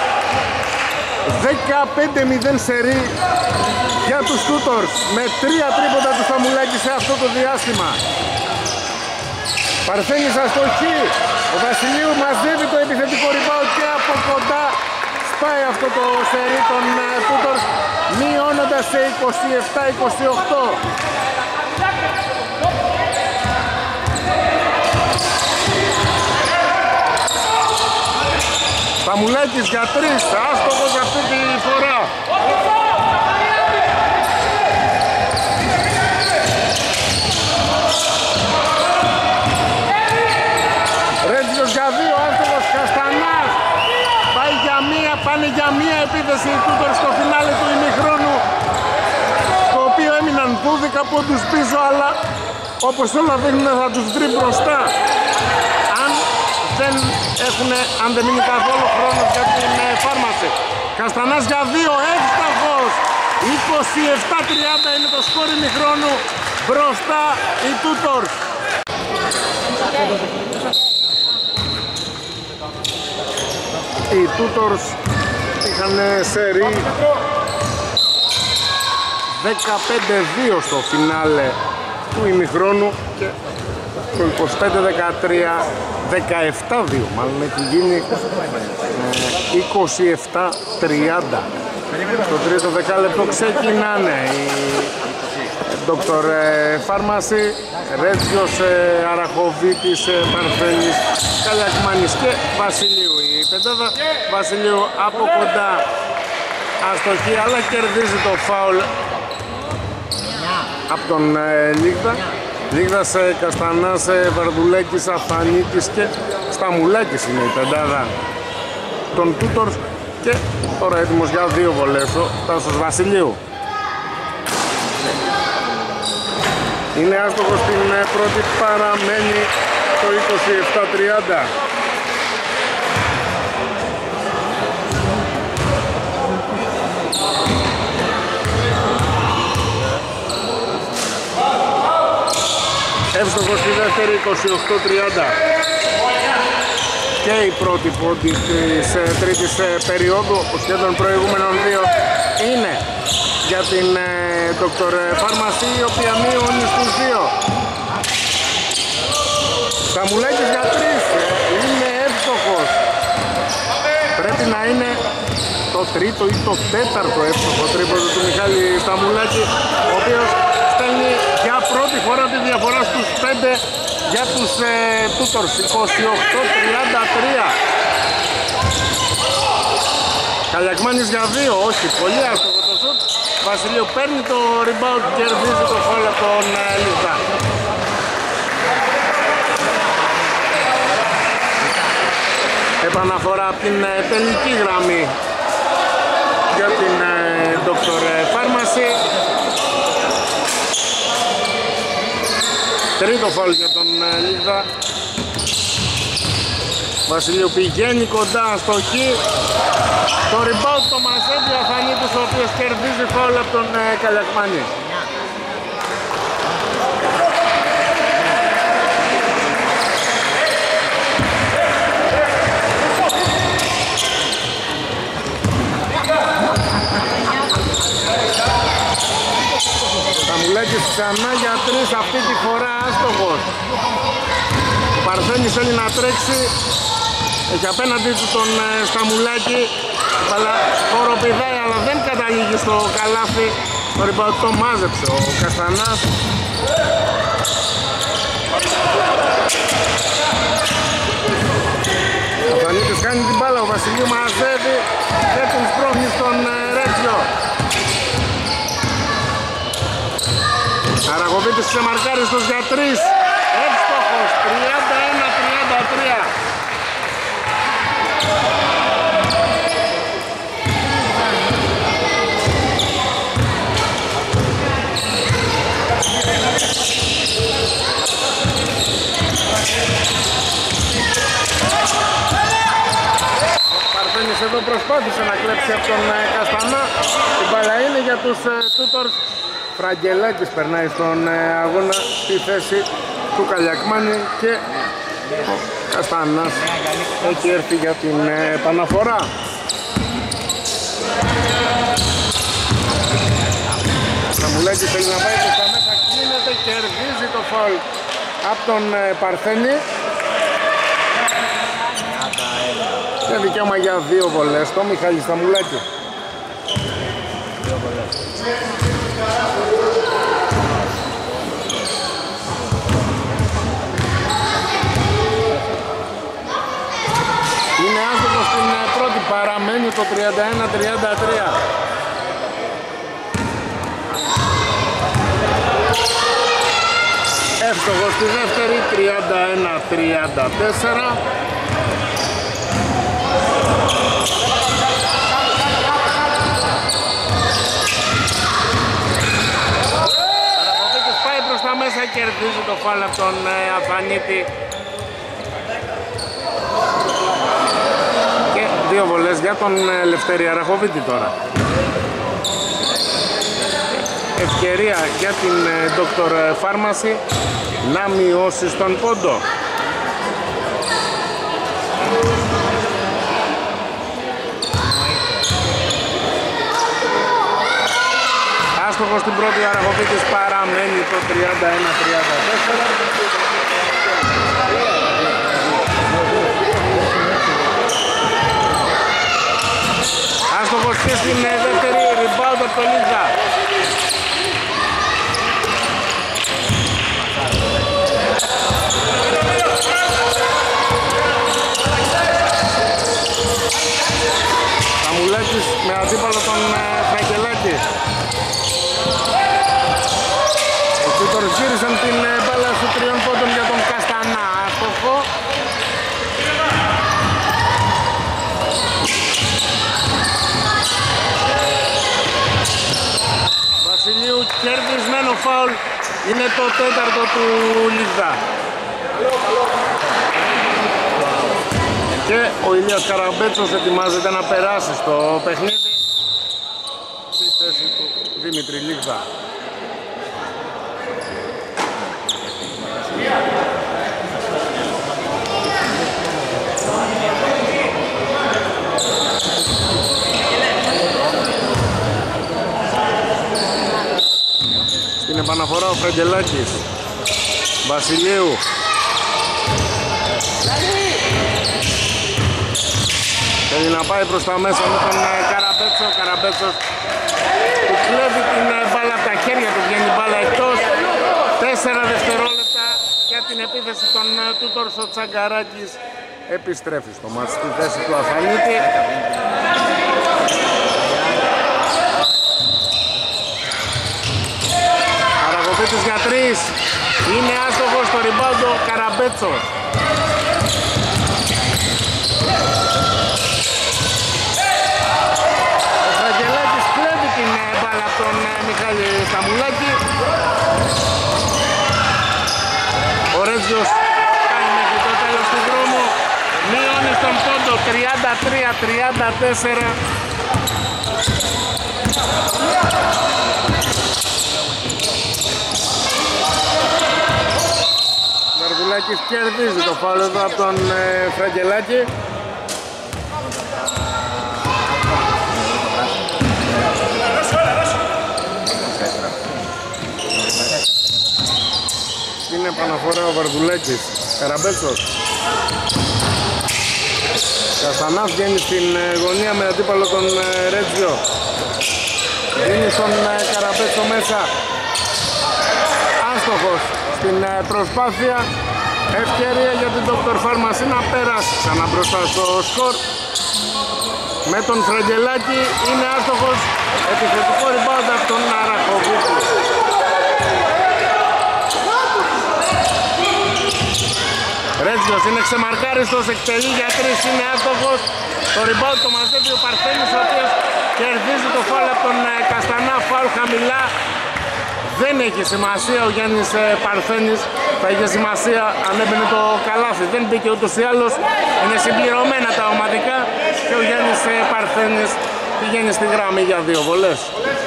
δεκαπέντε μηδέν σερί για τους Tutors με τρία τρίποτα του Σταμουλάκη σε αυτό το διάστημα. Παρθένης αστοχή, ο Βασιλείου μαζεύει το επιθετικό rebound και από κοντά σπάει αυτό το σερί των Tutors μειώνοντας σε είκοσι επτά είκοσι οκτώ. Σταμουλάκης για τρεις, άστοχος αυτή τη φορά. Ρέτζιος για δύο, άστοχος, Καστανάς. Πάει για μία, πάνε για μία επίθεση οι Tutors στο φινάλε του ημιχρόνου, στο οποίο έμειναν δώδεκα πόντους πίσω, αλλά όπως όλα δείχνουν θα τους βρει μπροστά. Αν δεν έχουν, αν δεν μείνει καθόλου χρόνος για την Pharmacy. Καστανάς για δύο, εύστοχος, είκοσι επτά τριάντα είναι το σκόρ ημιχρόνου, μπροστά οι Tutors. Οι Tutors είχαν σερί δεκαπέντε δύο στο φινάλε του ημιχρόνου και το είκοσι πέντε δεκατρία, δεκαεπτά δύο μάλλον έχει γίνει είκοσι επτά τριάντα. Στο τρίτο δεκάλεπτο ξεκινάνε οι Doctor Pharmacy, Ρέτζιος, Αραχοβίτης, Παρθένης, Καλιακμάνης και Βασιλείου. Η πεντάδα Βασιλείου από κοντά, αστοχή, αλλά κερδίζει το φάουλ από τον Λίγδα. Λίγδας, Καστανάς, Βαρδουλάκης, Αφανίκης και Σταμουλάκης είναι η πεντάδα των Tutors και τώρα έτοιμος για δύο βολές ο Τάσος Βασιλείου. Είναι άστοχος στην πρώτη, παραμένει το είκοσι επτά τριάντα. Εύστοχος στη δεύτερη, είκοσι οκτώ τριάντα. Και η πρώτη πόντη της τρίτης περίοδου, σχεδόν προηγούμενων δύο, είναι για την Doctor Pharmacy, η οποία μειώνει στους δύο. Σταμουλάκης για τρεις, είναι εύστοχος. Πρέπει να είναι το τρίτο ή το τέταρτο εύστοχο τρίποντο του Μιχάλη Σταμουλάκη, ο οποίος στέλνει για πρώτη φορά τη διαφορά στους πέντε για τους ε, Tutors, είκοσι οκτώ τριάντα τρία. Καλιακμάνης για δύο, όχι, πολύ άστοχο το σουτ. Βασιλείου παίρνει το rebound και κερδίζει το φάουλ από τον ε, Λιβδά. Επαναφορά από την ε, τελική γραμμή για την ε, Doctor Pharmacy. Τρίτο φάουλ για τον Λίγδα. Βασιλείου πηγαίνει κοντά στο χ. Το rebound το μαζεύει ο Αθανίτης, ο οποίος κερδίζει φάουλ από τον ε, Καλιακμάνη. Σταμουλάκης ξανά για τρεις, αυτή τη φορά άστοχος. Ο Παρθένης θέλει να τρέξει, έχει απέναντι του τον ε, Σταμουλάκη, αλλά χοροπηδάει αλλά δεν καταλήγει στο καλάθι. Το rebound το μάζεψε ο Καστανάς. Ο Αθανίτης κάνει την μπάλα, ο Βασιλείου μαζεύει και τον σπρώχνει στον ε, Ρέτσιο. Αραγοβίτης ξεμαρκάριστος για τρεις, εύστοχος, τριάντα ένα τριάντα τρία. Ο Παρθένης εδώ προσπάθησε να κλέψει από τον Καστανά. Η μπάλα είναι για τους Τούτορς. Φραγκελάκης περνάει στον αγώνα στη θέση του Καλιακμάνη και ο Καστανάς έχει έρθει για την επαναφορά. Σταμουλάκης θέλει να πάει προς τα μέσα, κλείνεται, κερδίζει το φάουλ από τον Παρθένη. Και δικαίωμα για δύο βολές το Μιχάλη Σταμουλάκη. Είναι άστοχος στην πρώτη, παραμένει το τριάντα ένα τριάντα τρία. Εύστοχος στη δεύτερη, τριάντα ένα τριάντα τέσσερα. Αραγοβίτης πάει προς τα μέσα, κερδίζει το φάουλ από τον Αφανίτη. Και δύο βολές για τον Λευτέρη Αραγοβίτη τώρα. Ευκαιρία για την Doctor Pharmacy να μειώσει στον πόντο. Άστοχος στην πρώτη, ο Αραγοβίτης παραμένει το τριάντα ένα τριάντα τέσσερα. Άστοχος και στην δεύτερη, rebound από τον Λίζα. Σταμουλάκης με αντίπαλο τον Φραγκελάκη. Οι Τούτορς γύρισαν την μπάλα σου τριών πόντων για τον Καστανά. Άστοχο. Βασιλείου κερδισμένο φάουλ. Είναι το τέταρτο του Λίζα. Και ο Ηλίας Καραμπέτσος ετοιμάζεται να περάσει στο παιχνίδι στη θέση του Δημήτρη Λίγδα. Στην επαναφορά ο Φραγκελάκης, Βασιλείου. Θέλει να πάει προς τα μέσα με τον Καραμπέτσο. Ο Καραμπέτσος του κλέβει την μπάλα από τα χέρια του, βγαίνει μπάλα εκτός. Τέσσερα δευτερόλεπτα για την επίθεση των Τούτορς. Ο Τσαγκαράκης επιστρέφει στο μάτς στη θέση του Αφανίτη. Αραγοβίτης για τρεις. Είναι άστοχος στο rebound ο Καραμπέτσος. Ο Φραγκελάκης κλέβει την μπάλα από τον Μιχάλη Σταμουλάκη. Ο Ρέτζιος κάνει μέχρι το τέλος του δρόμου. Μειώνει στο τον πόντο, τριάντα τρία τριάντα τέσσερα. Βαρδουλάκης κερδίζει το φάουλ εδώ από τον ε, Φραγκελάκη. Είναι επαναφορά ο Βαρδουλάκης. Καραμπέτσος. Καστανάς βγαίνει στην γωνία με αντίπαλο τον Ρέτζιο. Δίνει στον Καραμπέτσο μέσα. Άστοχος στην προσπάθεια. Ευκαιρία για την Dr. Pharmacy να πέρασε ξανά μπροστά στο σκορ. Με τον Φραγκελάκη είναι άστοχος. Επιθετικό rebound από τον Αραχοβίτη. Ρέτζιος είναι ξεμαρκάριστος, εκτελεί για τρεις, είναι άστοχος. Το rebound το μαζεύει ο Παρθένης, ο οποίος κερδίζει το φάουλ από τον Καστανά, φάουλ χαμηλά. Δεν έχει σημασία ο Γιάννης Παρθένης, θα είχε σημασία αν έμπαινε το καλάθι. Δεν μπήκε ούτως ή άλλως, είναι συμπληρωμένα τα ομαδικά και ο Γιάννης Παρθένης πηγαίνει στη γραμμή για δύο βολές.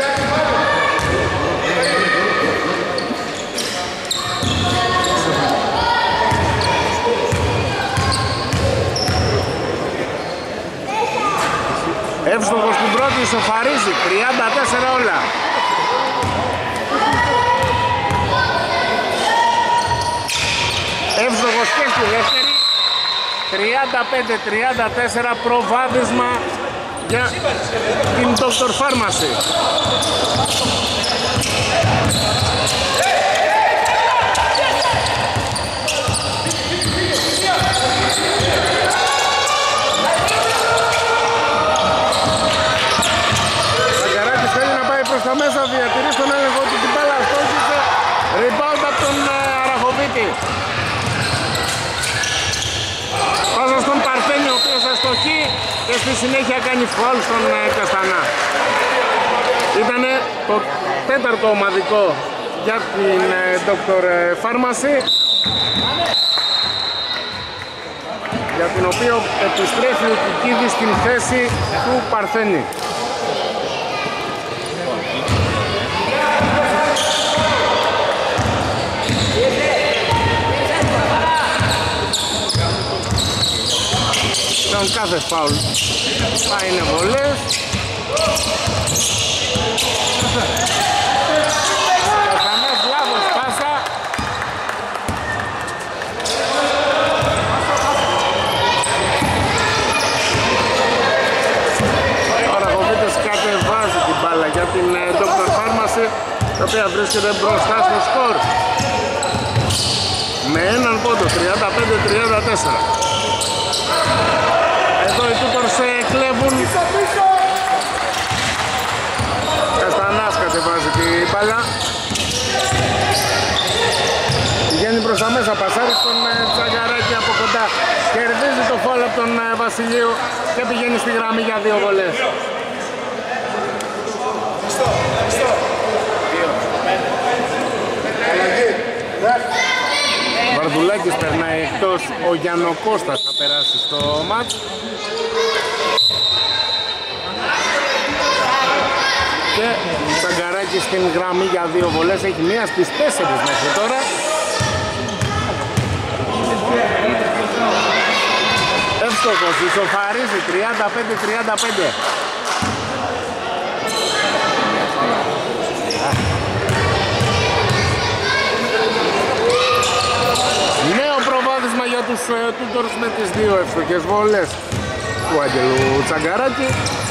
Εύστοχος στην πρώτη, ισοφαρίζει, τριάντα τέσσερα όλα. Εύστοχος και στη δεύτερη, τριάντα πέντε τριάντα τέσσερα, προβάδισμα για την Dr. Pharmacy. Στα μέσα διατηρεί στον έλεγχο του την μπάλα, αστόχησε, rebound από τον Αραχοβίτη. Πάσα στον Παρθένη, ο οποίος αστοχεί και στη συνέχεια κάνει φάουλ στον Καστανά. Ήτανε το τέταρτο ομαδικό για την Dr. Pharmacy, για την οποία επιστρέφει ο Κικίδης στην θέση του Παρθένη. Στον κάθε φάουλ θα είναι βολές. Καστανάς λάθος πάσα. Ο Αραχοβίτης κατεβάζει την μπάλα για την Dr. Pharmacy, η οποία βρίσκεται μπροστά στο σκορ με έναν πόντο, τριάντα πέντε τριάντα τέσσερα. Εδώ οι Τούτορς κλέβουν. Καστανάς κατεβάζει την μπάλα. Πηγαίνει προς τα μέσα, πασάρει στον Τσαγκαράκη από κοντά. Κερδίζει το φάουλ από τον Βασιλείου και πηγαίνει στη γραμμή για δύο βολές. Βαρδουλάκης περνάει εκτός, ο Γιαννοκώστας θα περάσει στο μάτς. Και Τσαγκαράκης στην γραμμή για δύο βολές, έχει μία στις τέσσερις μέχρι τώρα. Εύστοχος, ισοφαρίζει, τριάντα πέντε τριάντα πέντε. Νέο προβάδισμα για τους ε, Τούτορς με τις δύο εύστοχες βόλες του Άγγελου Τσαγκαράκη.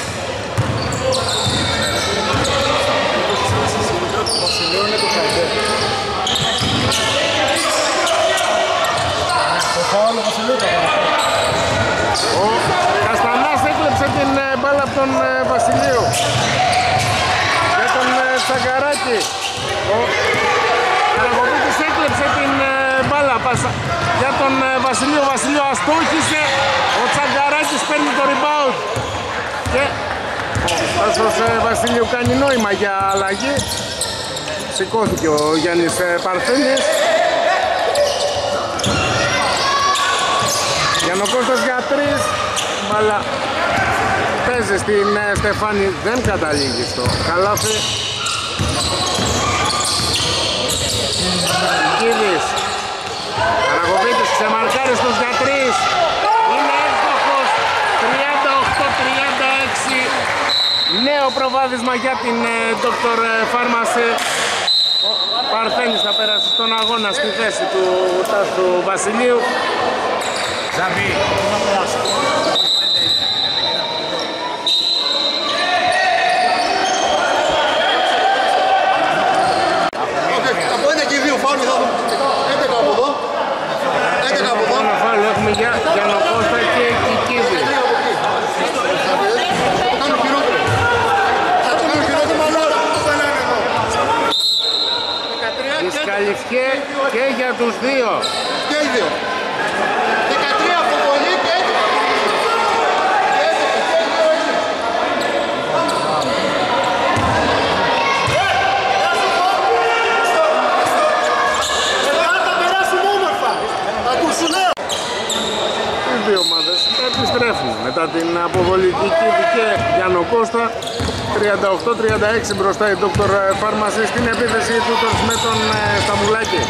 Ο Καστανάς έκλεψε την ε, μπάλα από τον ε, Βασιλείου και τον ε, Τσαγκαράκη. Ο Καραγοβίτης έκλεψε την ε, μπάλα πάσα για τον ε, Βασιλείο. Ο Βασιλείο αστόχησε, ο Τσαγκαράκης παίρνει το rebound και ο Τάσος ε, Βασιλείου κάνει νόημα για αλλαγή. Σηκώθηκε ο Γιάννης ε, Παρθένης. Γιαννοκώστας για τρεις, αλλά παίζει στην Στεφάνη, δεν καταλήγει στο καλάθι. Κίδης, Αραγοβίτης ξεμαρκάριστος για τρεις, είναι εύστοχος, τριάντα οκτώ τριάντα έξι. Νέο προβάδισμα για την Doctor Pharmacy. Ο Παρθένης θα πέρασε στον αγώνα στη θέση του Τάσου Βασιλείου. Ζαμπί. Από ένα και δύο φάουλ θα δούμε. έντεκα από εδώ. έντεκα από εδώ. Ένα φάουλ έχουμε για Γιαννοκώστα και Κικίδη. Δυσκαλυφιέ και για τους δύο. Και οι δύο. δεκατρία από πολύ και έντεκα. Και έντεκα και οι δύο έτσι. Θα περάσουν όμορφα. Θα ακούσουν νέο. Οι δύο ομάδες επιστρέφουν μετά την αποβολή Κικίδη και Γιαννοκώστα. τριάντα οκτώ τριάντα έξι μπροστά η Doctor Pharmacy στην επίθεση του Τόρς με τον Σταμουλάκη.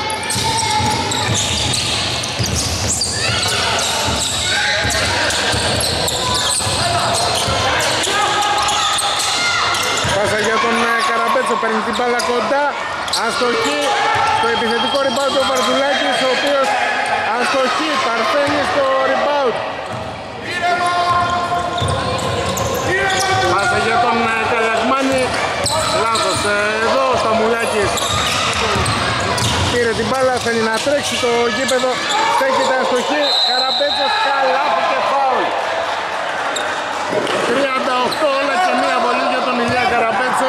Πάσα για τον Καραπέτσο, παίρνει την μπάλα κοντά, αστοχή στο επιθετικό rebound ο Βαρδουλάκης, ο οποίος αστοχή, Παρθένη στο rebound. Πάσα για τον Καλιαγμάνη, λάθος εδώ ο Σταμουλάκης πήρε την μπάλα, θέλει να τρέξει το γήπεδο, στέκεται αστοχή, Καραπέτσος, καλάθι και φάουλ. τριάντα οκτώ όλα και μία βολή για τον Ηλία Καραπέτσο.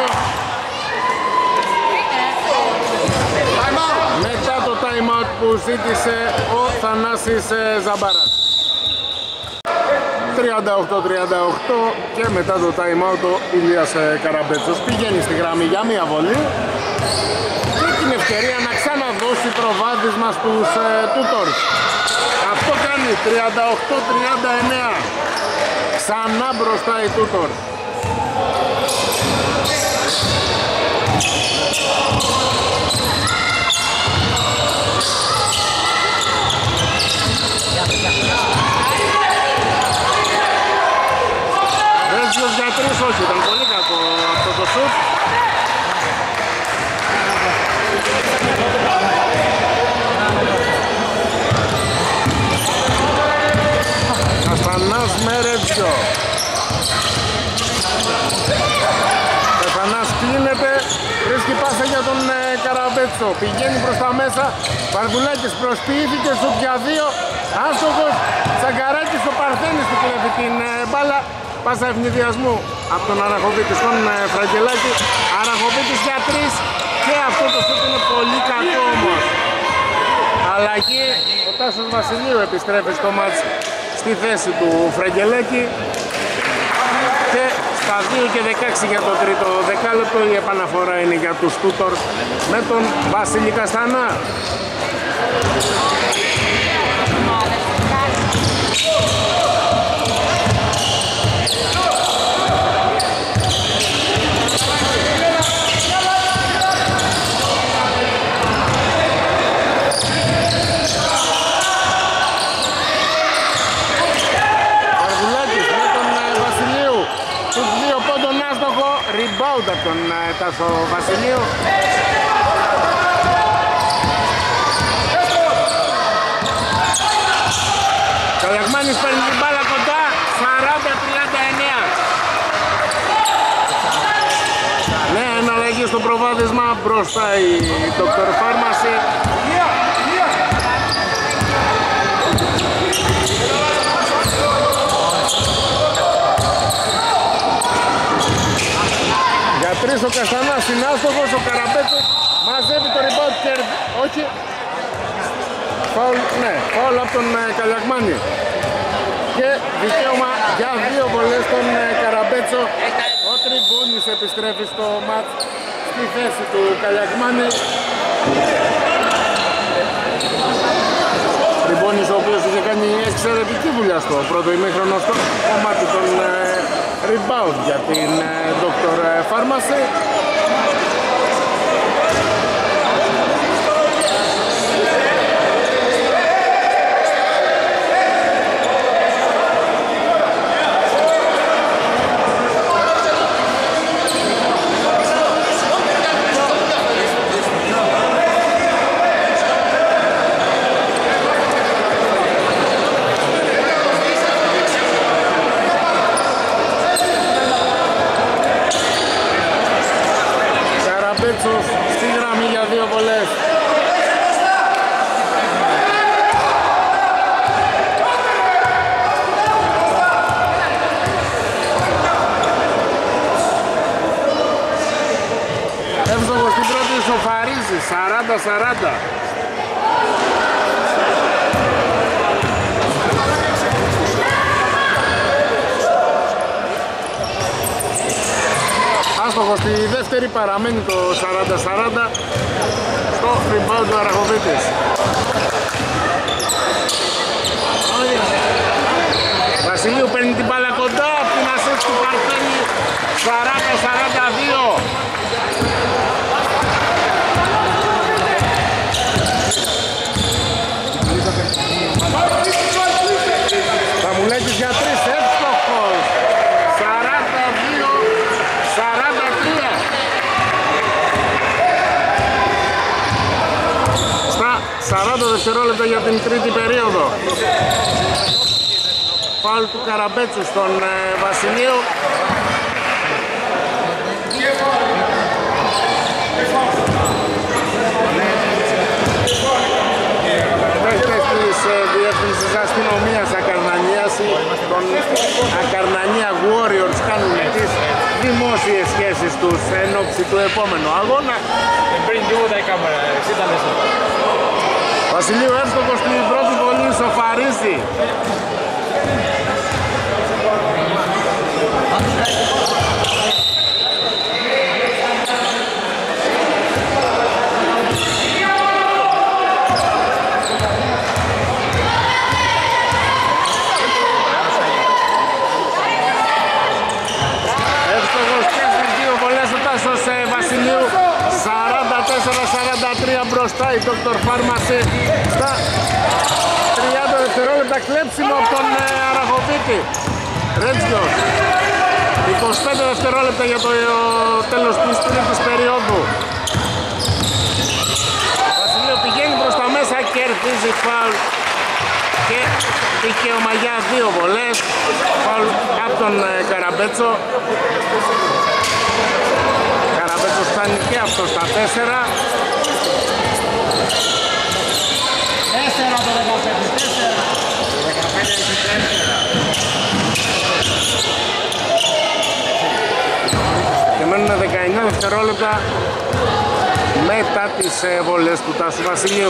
Μετά το time out που ζήτησε ο Θανάσης Ζαμπάρας. τριάντα οκτώ τριάντα οκτώ και μετά το time out ο Ηλίας Καραπέτσος πηγαίνει στη γραμμή για μία βολή και την ευκαιρία να ξαναδώσει προβάδισμα στους Tutors. Αυτό κάνει τριάντα οκτώ τριάντα εννέα. Ξανά μπροστά οι Tutors. Ρέτζιος για τρεις, όχι, ήταν πολύ κακό αυτό το σουτ. Καστανάς με Ρέτζιο. Καστανάς κλείνεται, βρίσκει πάσα για τον ε, Καραπέτσο. Πηγαίνει προς τα μέσα, Βαρδουλάκης προσποιήθηκε στο για δύο. Άστοχος, Τσαγκαράκης στο Παρθένης του κλέβει την ε, μπάλα. Πάσα ευνηδιασμού από τον Αραχοβίτη στον ε, Φραγκελάκη. Αραχοβίτης για τρεις και αυτό το σούτ είναι πολύ κακό όμως. Αλλαγή, ο Τάσος Βασιλείου επιστρέφει στο μάτς στη θέση του Φραγκελάκη και στα δύο και δεκαέξι για το τρίτο δεκάλεπτο η επαναφορά είναι για τους Tutors με τον Βασίλη Καστανά. Rebound από τον Τάσο Βασιλείου. Καλιαγμάνης παίρνει την μπάλα κοντά, σαράντα τριάντα εννέα. Ναι, ένα αλλαγή στο προβάδισμα, μπροστά η Doctor Pharmacy. Για τρεις ο Καστανάς είναι άστοχος, ο Καραπέτσος μαζεύει το rebound και όχι. Φάουλ, ναι, φάουλ από τον Καλιαγμάνη. Και δικαίωμα για δύο βολές τον Καραπέτσο. Ο Τριμπούνης επιστρέφει στο μάτς στη θέση του Καλιαγμάνη. Τριμπώνης, ο οποίος είχε κάνει εξαιρετική δουλειά στο πρώτο ημίχρονο στο κομμάτι των ε, rebound για την ε, Doctor Pharmacy. Στη γραμμή για δύο βολές. Εύστοχος στην πρώτη, ισοφαρίζει σαράντα σαράντα. Άστοχος στη δεύτερη, παραμένει το σαράντα σαράντα στο rebound του Αραχοβίτης. Βασιλείου παίρνει την μπάλα κοντά από την ασίστ του Παρθένη, σαράντα σαράντα δύο. Σαμουλέκης για τρεις, εύστοχος, σαράντα δύο σαράντα τρία. Στα σαράντα δευτερόλεπτα για την τρίτη περίοδο. Φάουλ του Καραμπέτσου στον ε, Βασιλείο. Παίκτες της ε, Διεύθυνσης Αστυνομίας Ακαρνανίας, των Ακαρνανία Warriors, κάνουν τις δημόσιες σχέσεις τους εν ώψη του επόμενου αγώνα. Πριν τίποτα η κάμερα, εσύ τα μέσα. Βασιλείου εύστοχος στην πρώτη βολή, σοφαρίζει. Βασιλείου, σαράντα τέσσερα σαράντα τρία μπροστά η Doctor Pharmacy στα τριάντα δευτερόλεπτα, κλέψιμο από τον ε, Αραχοβίτη. Ρέτζιος, είκοσι πέντε δευτερόλεπτα για το ε, τέλος της τρίτης περίοδου. Βασιλείου πηγαίνει προς τα μέσα, κερδίζει φάουλ και δικαίωμα για δύο βολές. Φάουλ από τον ε, Καραμπέτσο. Καραμπέτσος φτάνει και αυτό στα τέσσερα. Τέσσερα το δεκαπέντε, τέσσερα. δεκαπέντε τέσσερα. Και μένουν δεκαεννιά δευτερόλεπτα μετά τις ε, βολές του Τάσου Βασιλείου.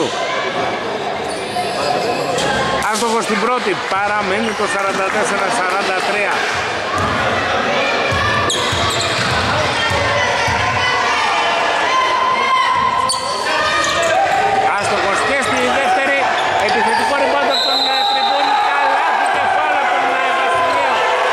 Άστοχος στην πρώτη, παραμένει το σαράντα τέσσερα σαράντα τρία. Άστοχος και στη δεύτερη, επιθετικό rebound από τον Τριμπώνη, καλάθι και φάουλ από τον Βασιλείο.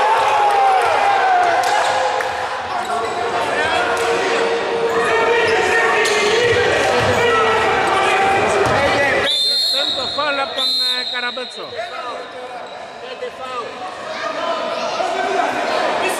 Πέμπτο φάουλ από τον Καραμπέτσο.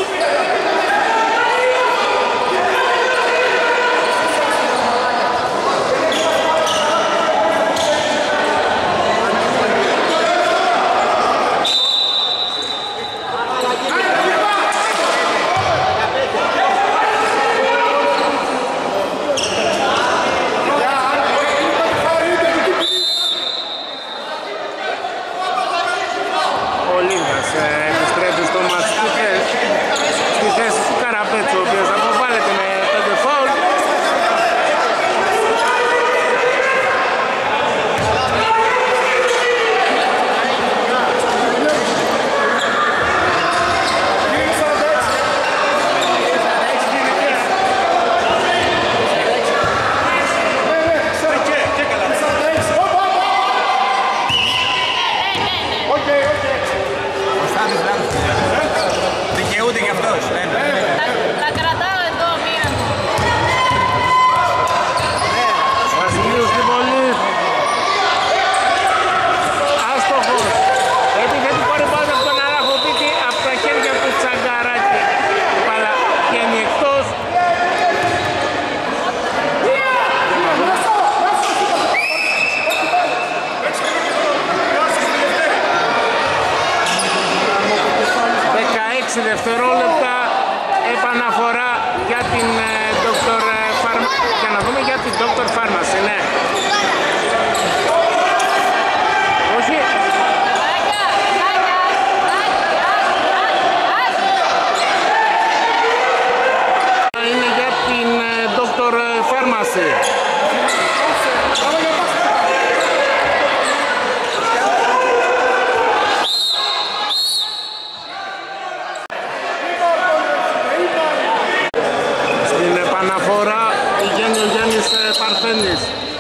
δούμε για την Doctor Pharmacy, ναι. Όχι. Είναι για την Doctor Pharmacy. Στην επαναφορά πηγαίνει ο Γιάννης Παρθένης.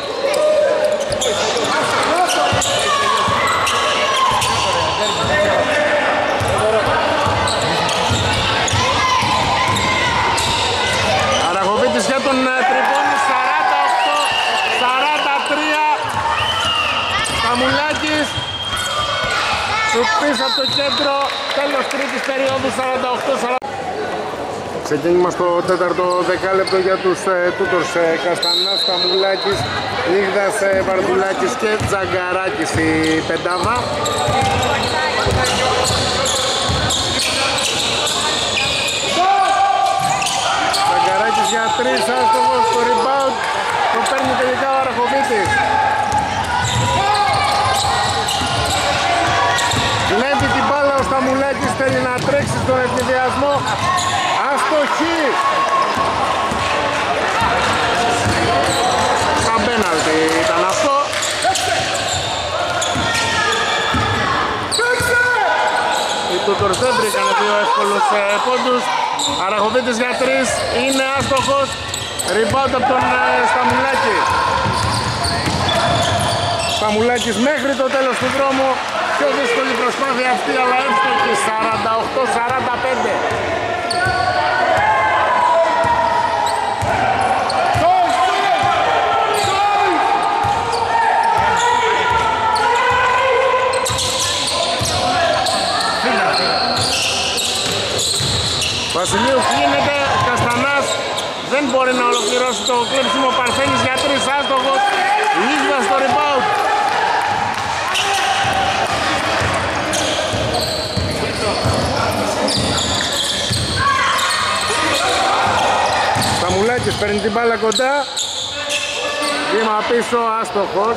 Αραγοβίτης για τον Τριμπώνη, σαράντα οκτώ σαράντα τρία. Σταμουλάκης του πίσω από το κέντρο, τέλος τρίτης περίοδου, σαράντα οκτώ σαράντα. Ξεκίνημα στο τέταρτο δεκάλεπτο για τους ε, τούτορς ε, Καστανάς, Σταμουλάκης, Λίγδας, ε, Βαρδουλάκης και Τζαγκαράκης η πεντάδα. Τζαγκαράκης για τρεις, άστοχος στο rebound, το παίρνει τελικά ο Αραχοβίτης. Βλέπει την μπάλα ο Σταμουλάκης, θέλει να τρέξει στον ευνηδιασμό. Αστοχή! Σαν πέναλτι ήταν αυτό. Οι τούτορς δεν βρήκαν δύο εύκολους ε, πόντους. Αραχοβίτης για τρεις, είναι άστοχος. Rebound από τον ε, Σταμουλάκη. Σταμουλάκης μέχρι το τέλος του δρόμου. Πιο δύσκολη προσπάθεια αυτή, αλλά εύστοχη. σαράντα οκτώ σαράντα πέντε. Βασιλείου κλείνεται, Καστανάς δεν μπορεί να ολοκληρώσει το κλέψιμο. Παρθένης για τρεις, άστοχος. Λίγδα στο rebound. Σταμουλάκης παίρνει την μπάλα κοντά. Βήμα πίσω, άστοχος.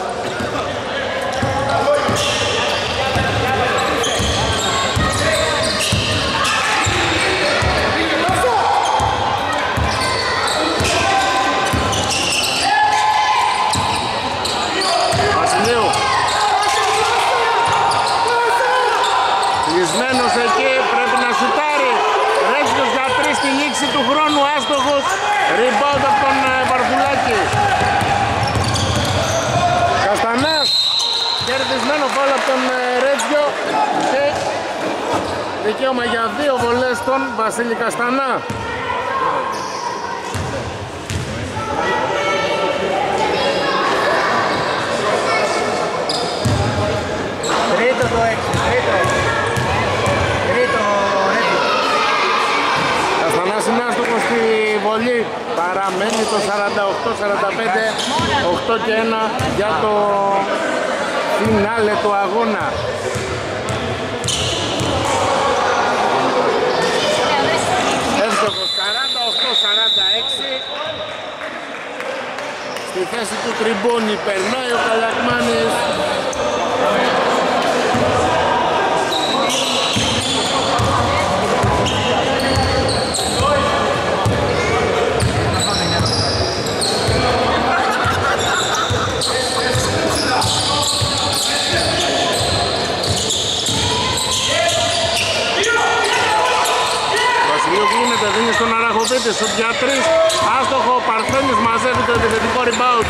Κλεισμένος εκεί, πρέπει να σουτάρει. Ρέτσιος για τρεις στη λήξη του χρόνου, άστοχος. Rebound από τον Βαρδουλάκη. Καστανάς, κερδισμένο φάουλ από τον Ρέτσιο και δικαίωμα για δύο βολές τον Βασίλη Καστανά. Τρίτο το έξι, τρίτο. Τρίτο Ρέτιο. Καστανάς είναι άστοχος στη βολή. Παραμένει το σαράντα οκτώ σαράντα πέντε, οκτώ και ένα για το φινάλε του αγώνα. Εύστοχος σαράντα οκτώ σαράντα έξι. Στη θέση του Τριμπώνη περνάει ο Καλακμάνης. Βασιλείου κλείνεται, δίνει στον Αραχοβίτη, σουτ για τρεις, άστοχο, Παρθένης μαζεύει το επιθετικό rebound.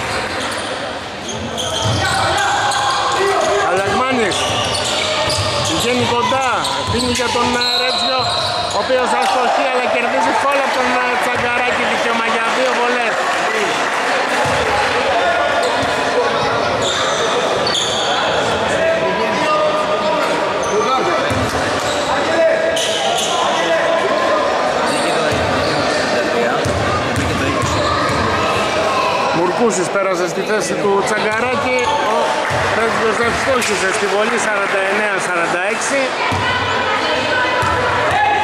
Καλακμάνης πηγαίνει κοντά, δίνει για τον Ρέτσιο, ο οποίος αστοχεί αλλά κερδίζει φόλα από τον Τσαγκαράκη, δικαίωμα για δύο βολές. Μουρκούσης πέρασε στη θέση του Τσαγκαράκη, ο Ρέτσιος δεν στόχισε στη βολή σαράντα εννέα σαράντα έξι.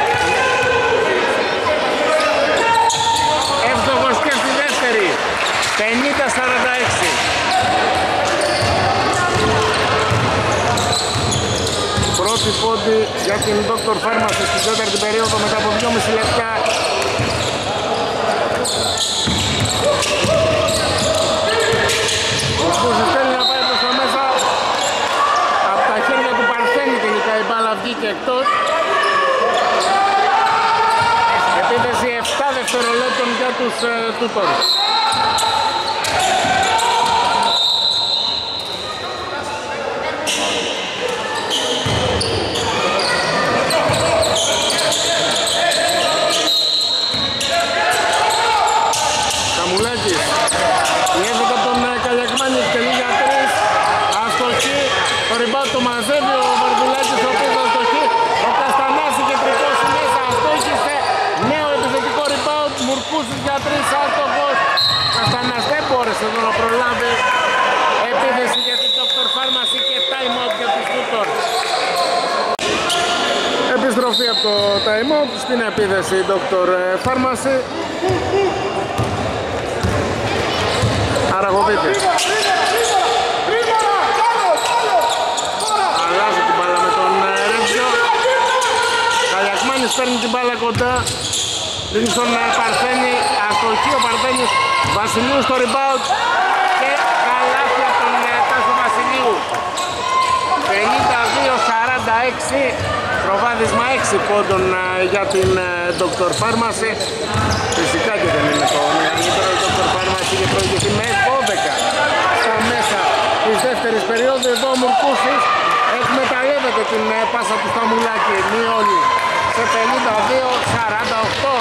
Εύστοχος και στη δεύτερη. πενήντα σαράντα έξι. Πρώτη πόντη για την Doctor Pharmacy στην τέταρτη περίοδο μετά από δυόμισι λεπτά. Ο Σκούζης θέλει να πάει προς τα μέσα. Από τα χέρια του Παρθένη τελικά η μπάλα βγήκε εκτός. Επίθεση επτά δευτερολέπτων για τους ε, Tutors. Καμουλάκης πιέζεται από τον Καλιακμάνη, εκτελεί για τρεις, αστοχή, το rebound το μαζεύει ο Βαρδουλάκης ο οποίος αστοχή, ο Καστανάς είχε τρικώσει μέσα, αστόχησε, νέο επιθετικό rebound, Μουρκούσης για τρεις, άστοχος, Καστανάς δεν μπόρεσε εδώ να προλάβει, επίθεση για την Doctor Pharmacy και time out για τους Tutors. Επιστροφή από το time out στην επίθεση Doctor Pharmacy. Αραγοβίτης αλλάζει την μπάλα με τον Ρέτζιο. Καλιακμάνης παίρνει την μπάλα κοντά, δίνει στον Παρθένη, αστοχή ο Παρθένης, Βασιλείου στο rebound και καλάθι από τον Τάσο Βασιλείου. πενήντα δύο σαράντα έξι, προβάδισμα έξι πόντων για την Doctor Pharmacy. Φυσικά και δεν είναι το μεγαλύτερο, η Doctor Pharmacy και προηγηθεί με δώδεκα στα μέσα της δεύτερης περίοδου. Εδώ ο Μουρκούσης εκμεταλλεύεται την πάσα του Σταμουλάκη, μειώνει σε πενήντα δύο σαράντα οκτώ.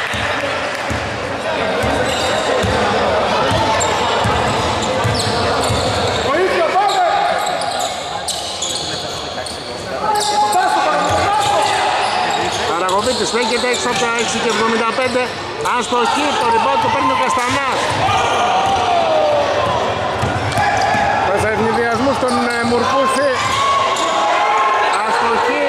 Αραγοβίτης φέγγεται έξω από τα έξι και εβδομήντα πέντε, αστοχή, το rebound το παίρνει ο Καστανάς. Πάσα ευνηδιασμού στον Μουρκούση, αστοχή.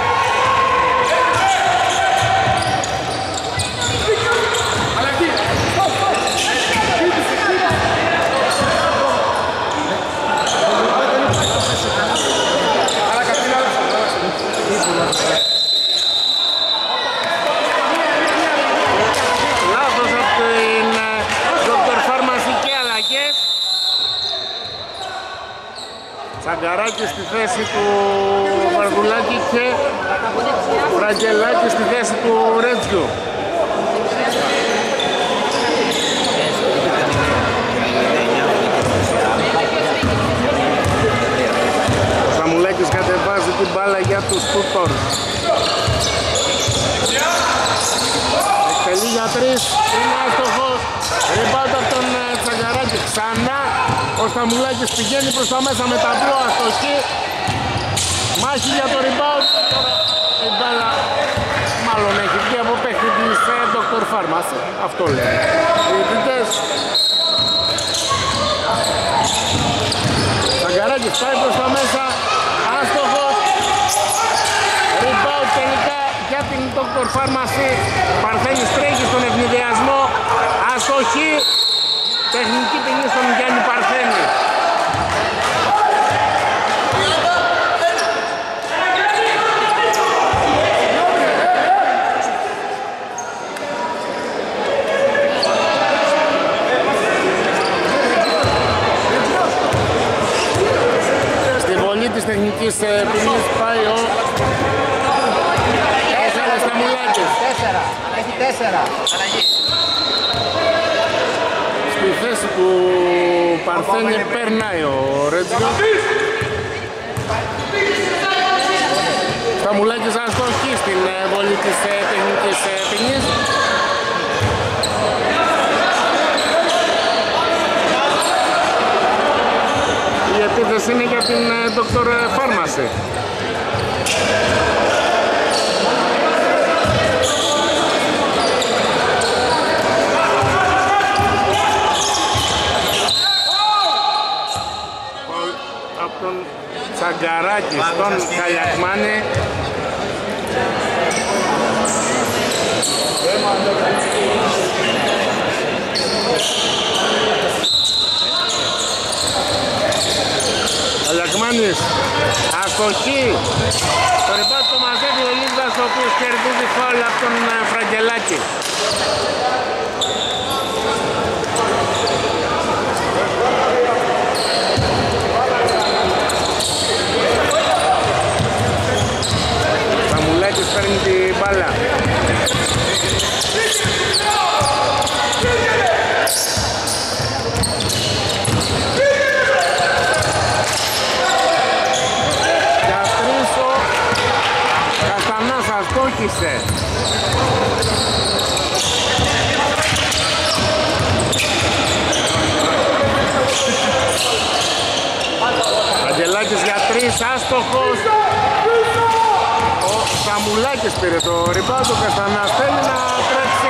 Τσαγκαράκη στη θέση του Βαρδουλάκη και Φραγκελάκη στη θέση του Ρέτζιου. Ο Σαμουλάκης κατεβάζει την μπάλα για τους Tutors. Εκτελεί για τρεις, είναι άστοχος, rebound από τον Τσαγκαράκη ξανά. Ο Σταμουλάκης πηγαίνει προς τα μέσα με ταμπλό, αστοχή, μάχη για το rebound. Τώρα η μπάλα μάλλον έχει βγει από παίχτη της Doctor Pharmacy, αυτό λέει οι διαιτητές. Τσαγκαράκης πάει προς τα μέσα, άστοχος, rebound τελικά για την Doctor Pharmacy. Παρθένης τρέχει στον ευνηδιασμό, αστοχή. Τεχνική ποινή στον Γιάννη Παρθένη. Στη βολή της τεχνικής ποινής πάει ο Τέσσερα Σταμουλάκης. Τέσσερα. Έχει τέσσερα. Αλλαγή. Στη θέση του Παρθένη περνάει ο Ρέτζιο. Σταμουλάκης αστοχή στην βολή της τεχνικής ποινής. Η επίθεση είναι για την Doctor Pharmacy. Τσαγκαράκη στον Καλιακμάνη. Καλιακμάνης, αστοχή. Το ριμπάουντ το μαζεύει ο Λίβδας, ο οποίος κερδίζει φάουλ από τον Φραγκελάκη. Σαμουλάκης παίρνει την μπάλα. Για τρεις ο Καστανάς αστόχησε. Αγγελάκης για τρεις, άστοχος. Ο Σαμουλάκης πήρε το rebound, ο Καστανάς θέλει να τρέξει.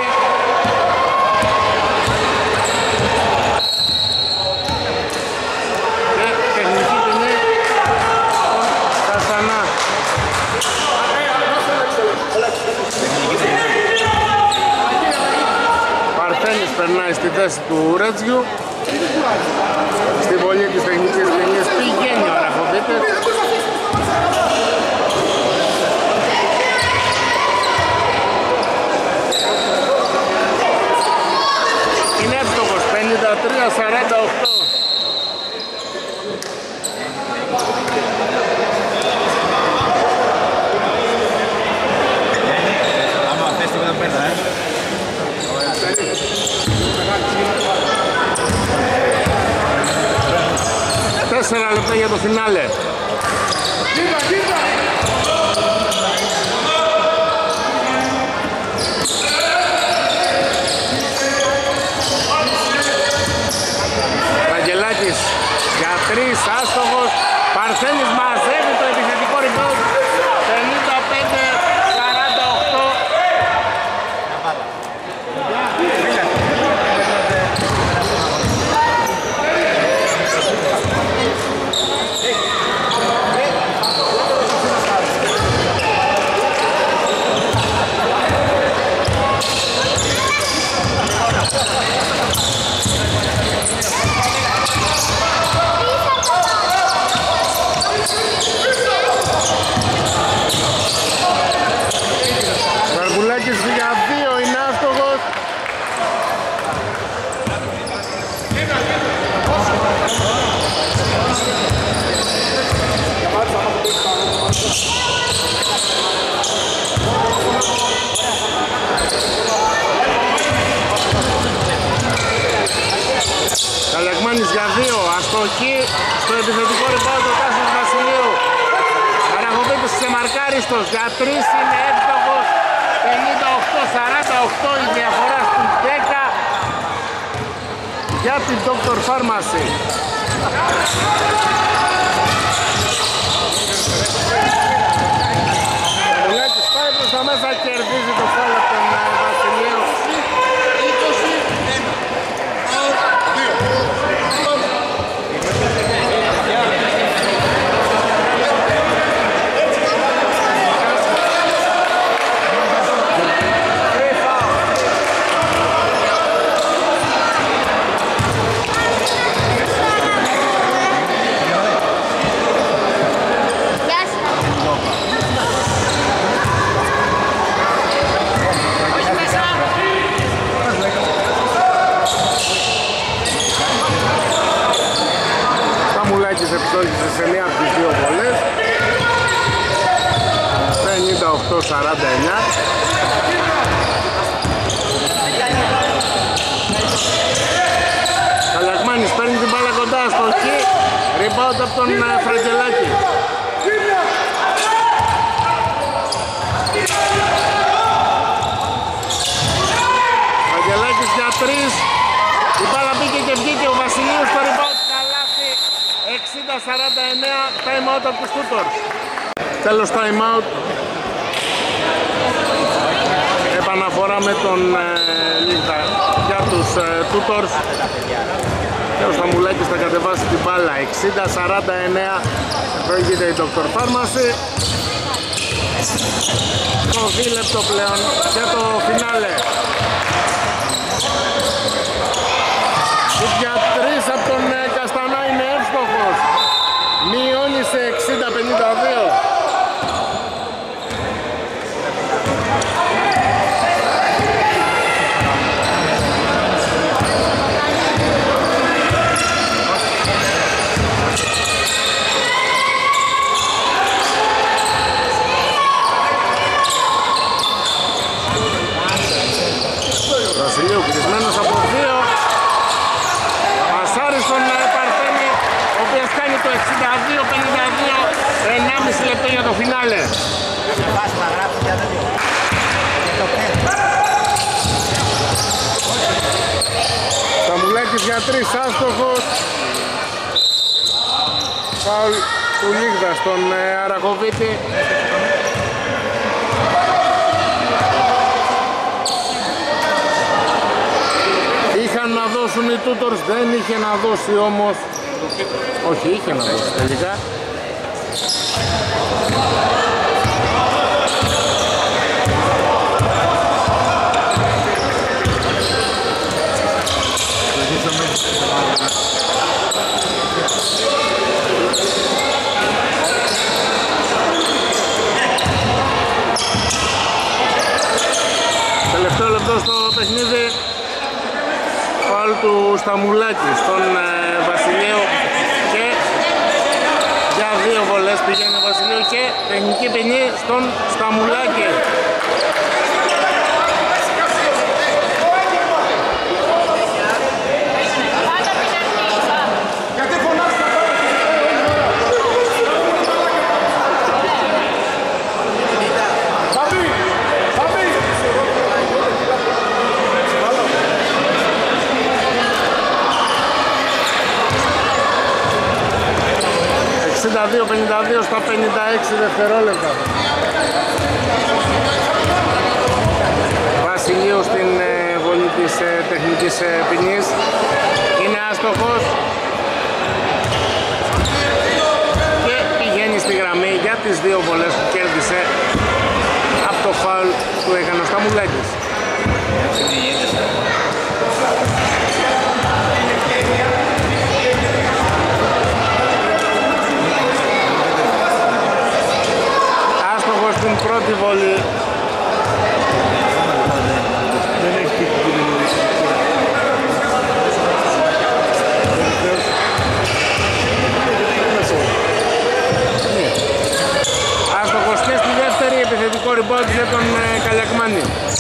Και τεχνική ποινή στον Καστανά. Παρθένης περνάει στη θέση του Ρέτζιου. Στην βολή της τεχνικής ποινής πηγαίνει ο Ραχοβίτης. Είναι εύστοχος, πενήντα τρία σαράντα οκτώ. Άμα θες τίποτα πέρα, ε. Τέσσερα λεπτά για το φινάλε. Βαγγελάκης για τρεις, άστοχος. Παρθένης μαζεύει το επιθετικό rebound. πενήντα πέντε σαράντα οκτώ. Βαργουλάκης για δύο, είναι άστοχος. Καλιακμάνης για δύο, αστοχή στο επιθετικό rebound ο Τάσος Βασιλείου. Καραγοβίτης ξεμαρκάριστος για τρεις, είναι εύστοχος. πενήντα οκτώ σαράντα οκτώ η διαφορά στους δέκα για την Doctor Pharmacy. Ο Λάκης πάει προς τα μέσα, κερδίζει το φάουλ από τον Βασιλείου. Επιστόχησε σε μία από τις δύο βολές. πενήντα οκτώ σαράντα εννιά. Καλιακμάνης παίρνει την μπάλα κοντά στο χ. Rebound από τον Φραγκελάκη. Φραγκελάκης για τρεις. Η μπάλα μπήκε και βγήκε ο Βασιλείος στο rebound. εξήντα σαράντα εννέα, time out από τους Tutors. Τέλος time out. Επαναφορά με τον ε, Λίβδα για τους ε, Tutors. Και ο Σταμουλάκης θα κατεβάσει την μπάλα. εξήντα σαράντα εννέα προηγείται η Doctor Pharmacy. Το δίλεπτο πλέον για το φινάλε. Για τρεις από τον Καστανά είναι εύστοχος. Μειώνει σε στον Παρθένη, ο οποίος κάνει το εξήντα δύο πενήντα δύο, ενάμιση λεπτό για το φινάλε. Σταμουλάκης για τρεις, άστοχος. Φάουλ του Λίγδα στον Αραγοβίτη. Είχαν να δώσουν οι Τούτορς, δεν είχε να δώσει όμως. Όχι, είχε να δώσει τελικά. Τελευταίο λεπτό στο παιχνίδι. Φάουλ του Σταμουλάκη στον ε, Βασιλείο και για δύο βολές πηγαίνει ο Βασιλείο και τεχνική ποινή στον Σταμουλάκη. εξήντα δύο πενήντα δύο στα πενήντα έξι δευτερόλεπτα. Βασιλείου στην ε, βολή της ε, τεχνικής ε, ποινής. Είναι άστοχος και πηγαίνει στη γραμμή για τις δύο βολές που κέρδισε από το φάουλ που έκανε ο Σταμουλάκης. Στην πρώτη βολή. Δεν έχει τύχει. Άστοχος και στη δεύτερη, επιθετικό rebound για τον ε, Καλιακμάνη.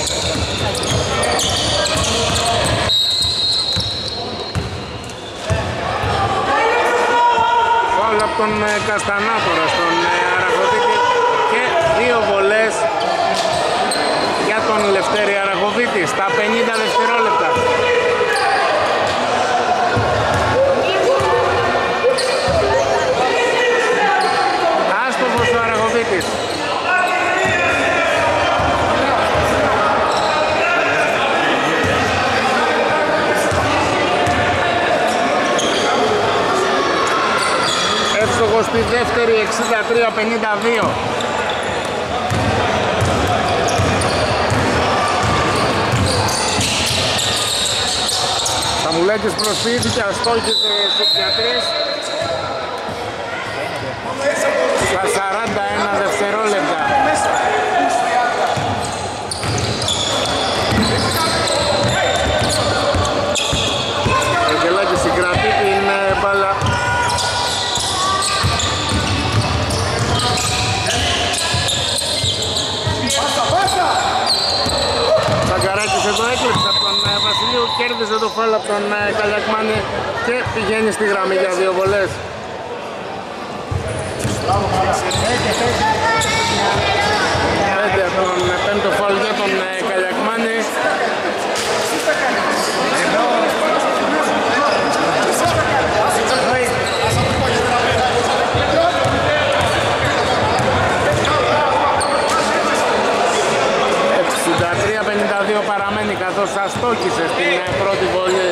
Φάουλ από τον ε, Καστανά τώρα στον ε, Αραγοβίτη. Δύο βολές για τον Λευτέρη Αραγοβίτη στα πενήντα δευτερόλεπτα. Άστοχος ο Αραγοβίτης. Εύστοχος στη δεύτερη, εξήντα τρία πενήντα δύο. Σταμουλάκης προσποιήθηκε, αστόχησε στους γιατρές στα σαράντα ένα δευτερόλεπτα. Ο Γελάκης συγκρατεί την μπάλα. Σαγκαράκης εδώ έκλειψε από τον Βασιλείου, κέρδισε το φάουλ από τον Καλιακμάνη και πηγαίνει στη γραμμή για δύο βολές. Πέντε από τον πέμπτο φάουλ για τον Καλιακμάνη. εξήντα τρία πενήντα δύο παραμένει καθώς αστόχησε στην πρώτη βολή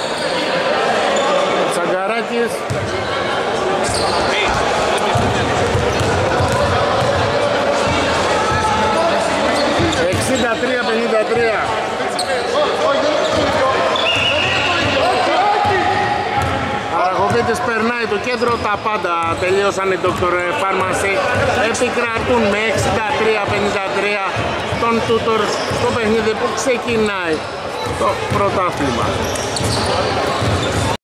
ο Τσαγκαράκης. εξήντα τρία πενήντα τρία. Αραγοβίτης περνάει το κέντρο, τα πάντα τελείωσαν οι Doctor Pharmacy. Επικρατούν με εξήντα τρία πενήντα τρία τον Τούτορς στο παιχνίδι που ξεκινάει το πρωτάθλημα.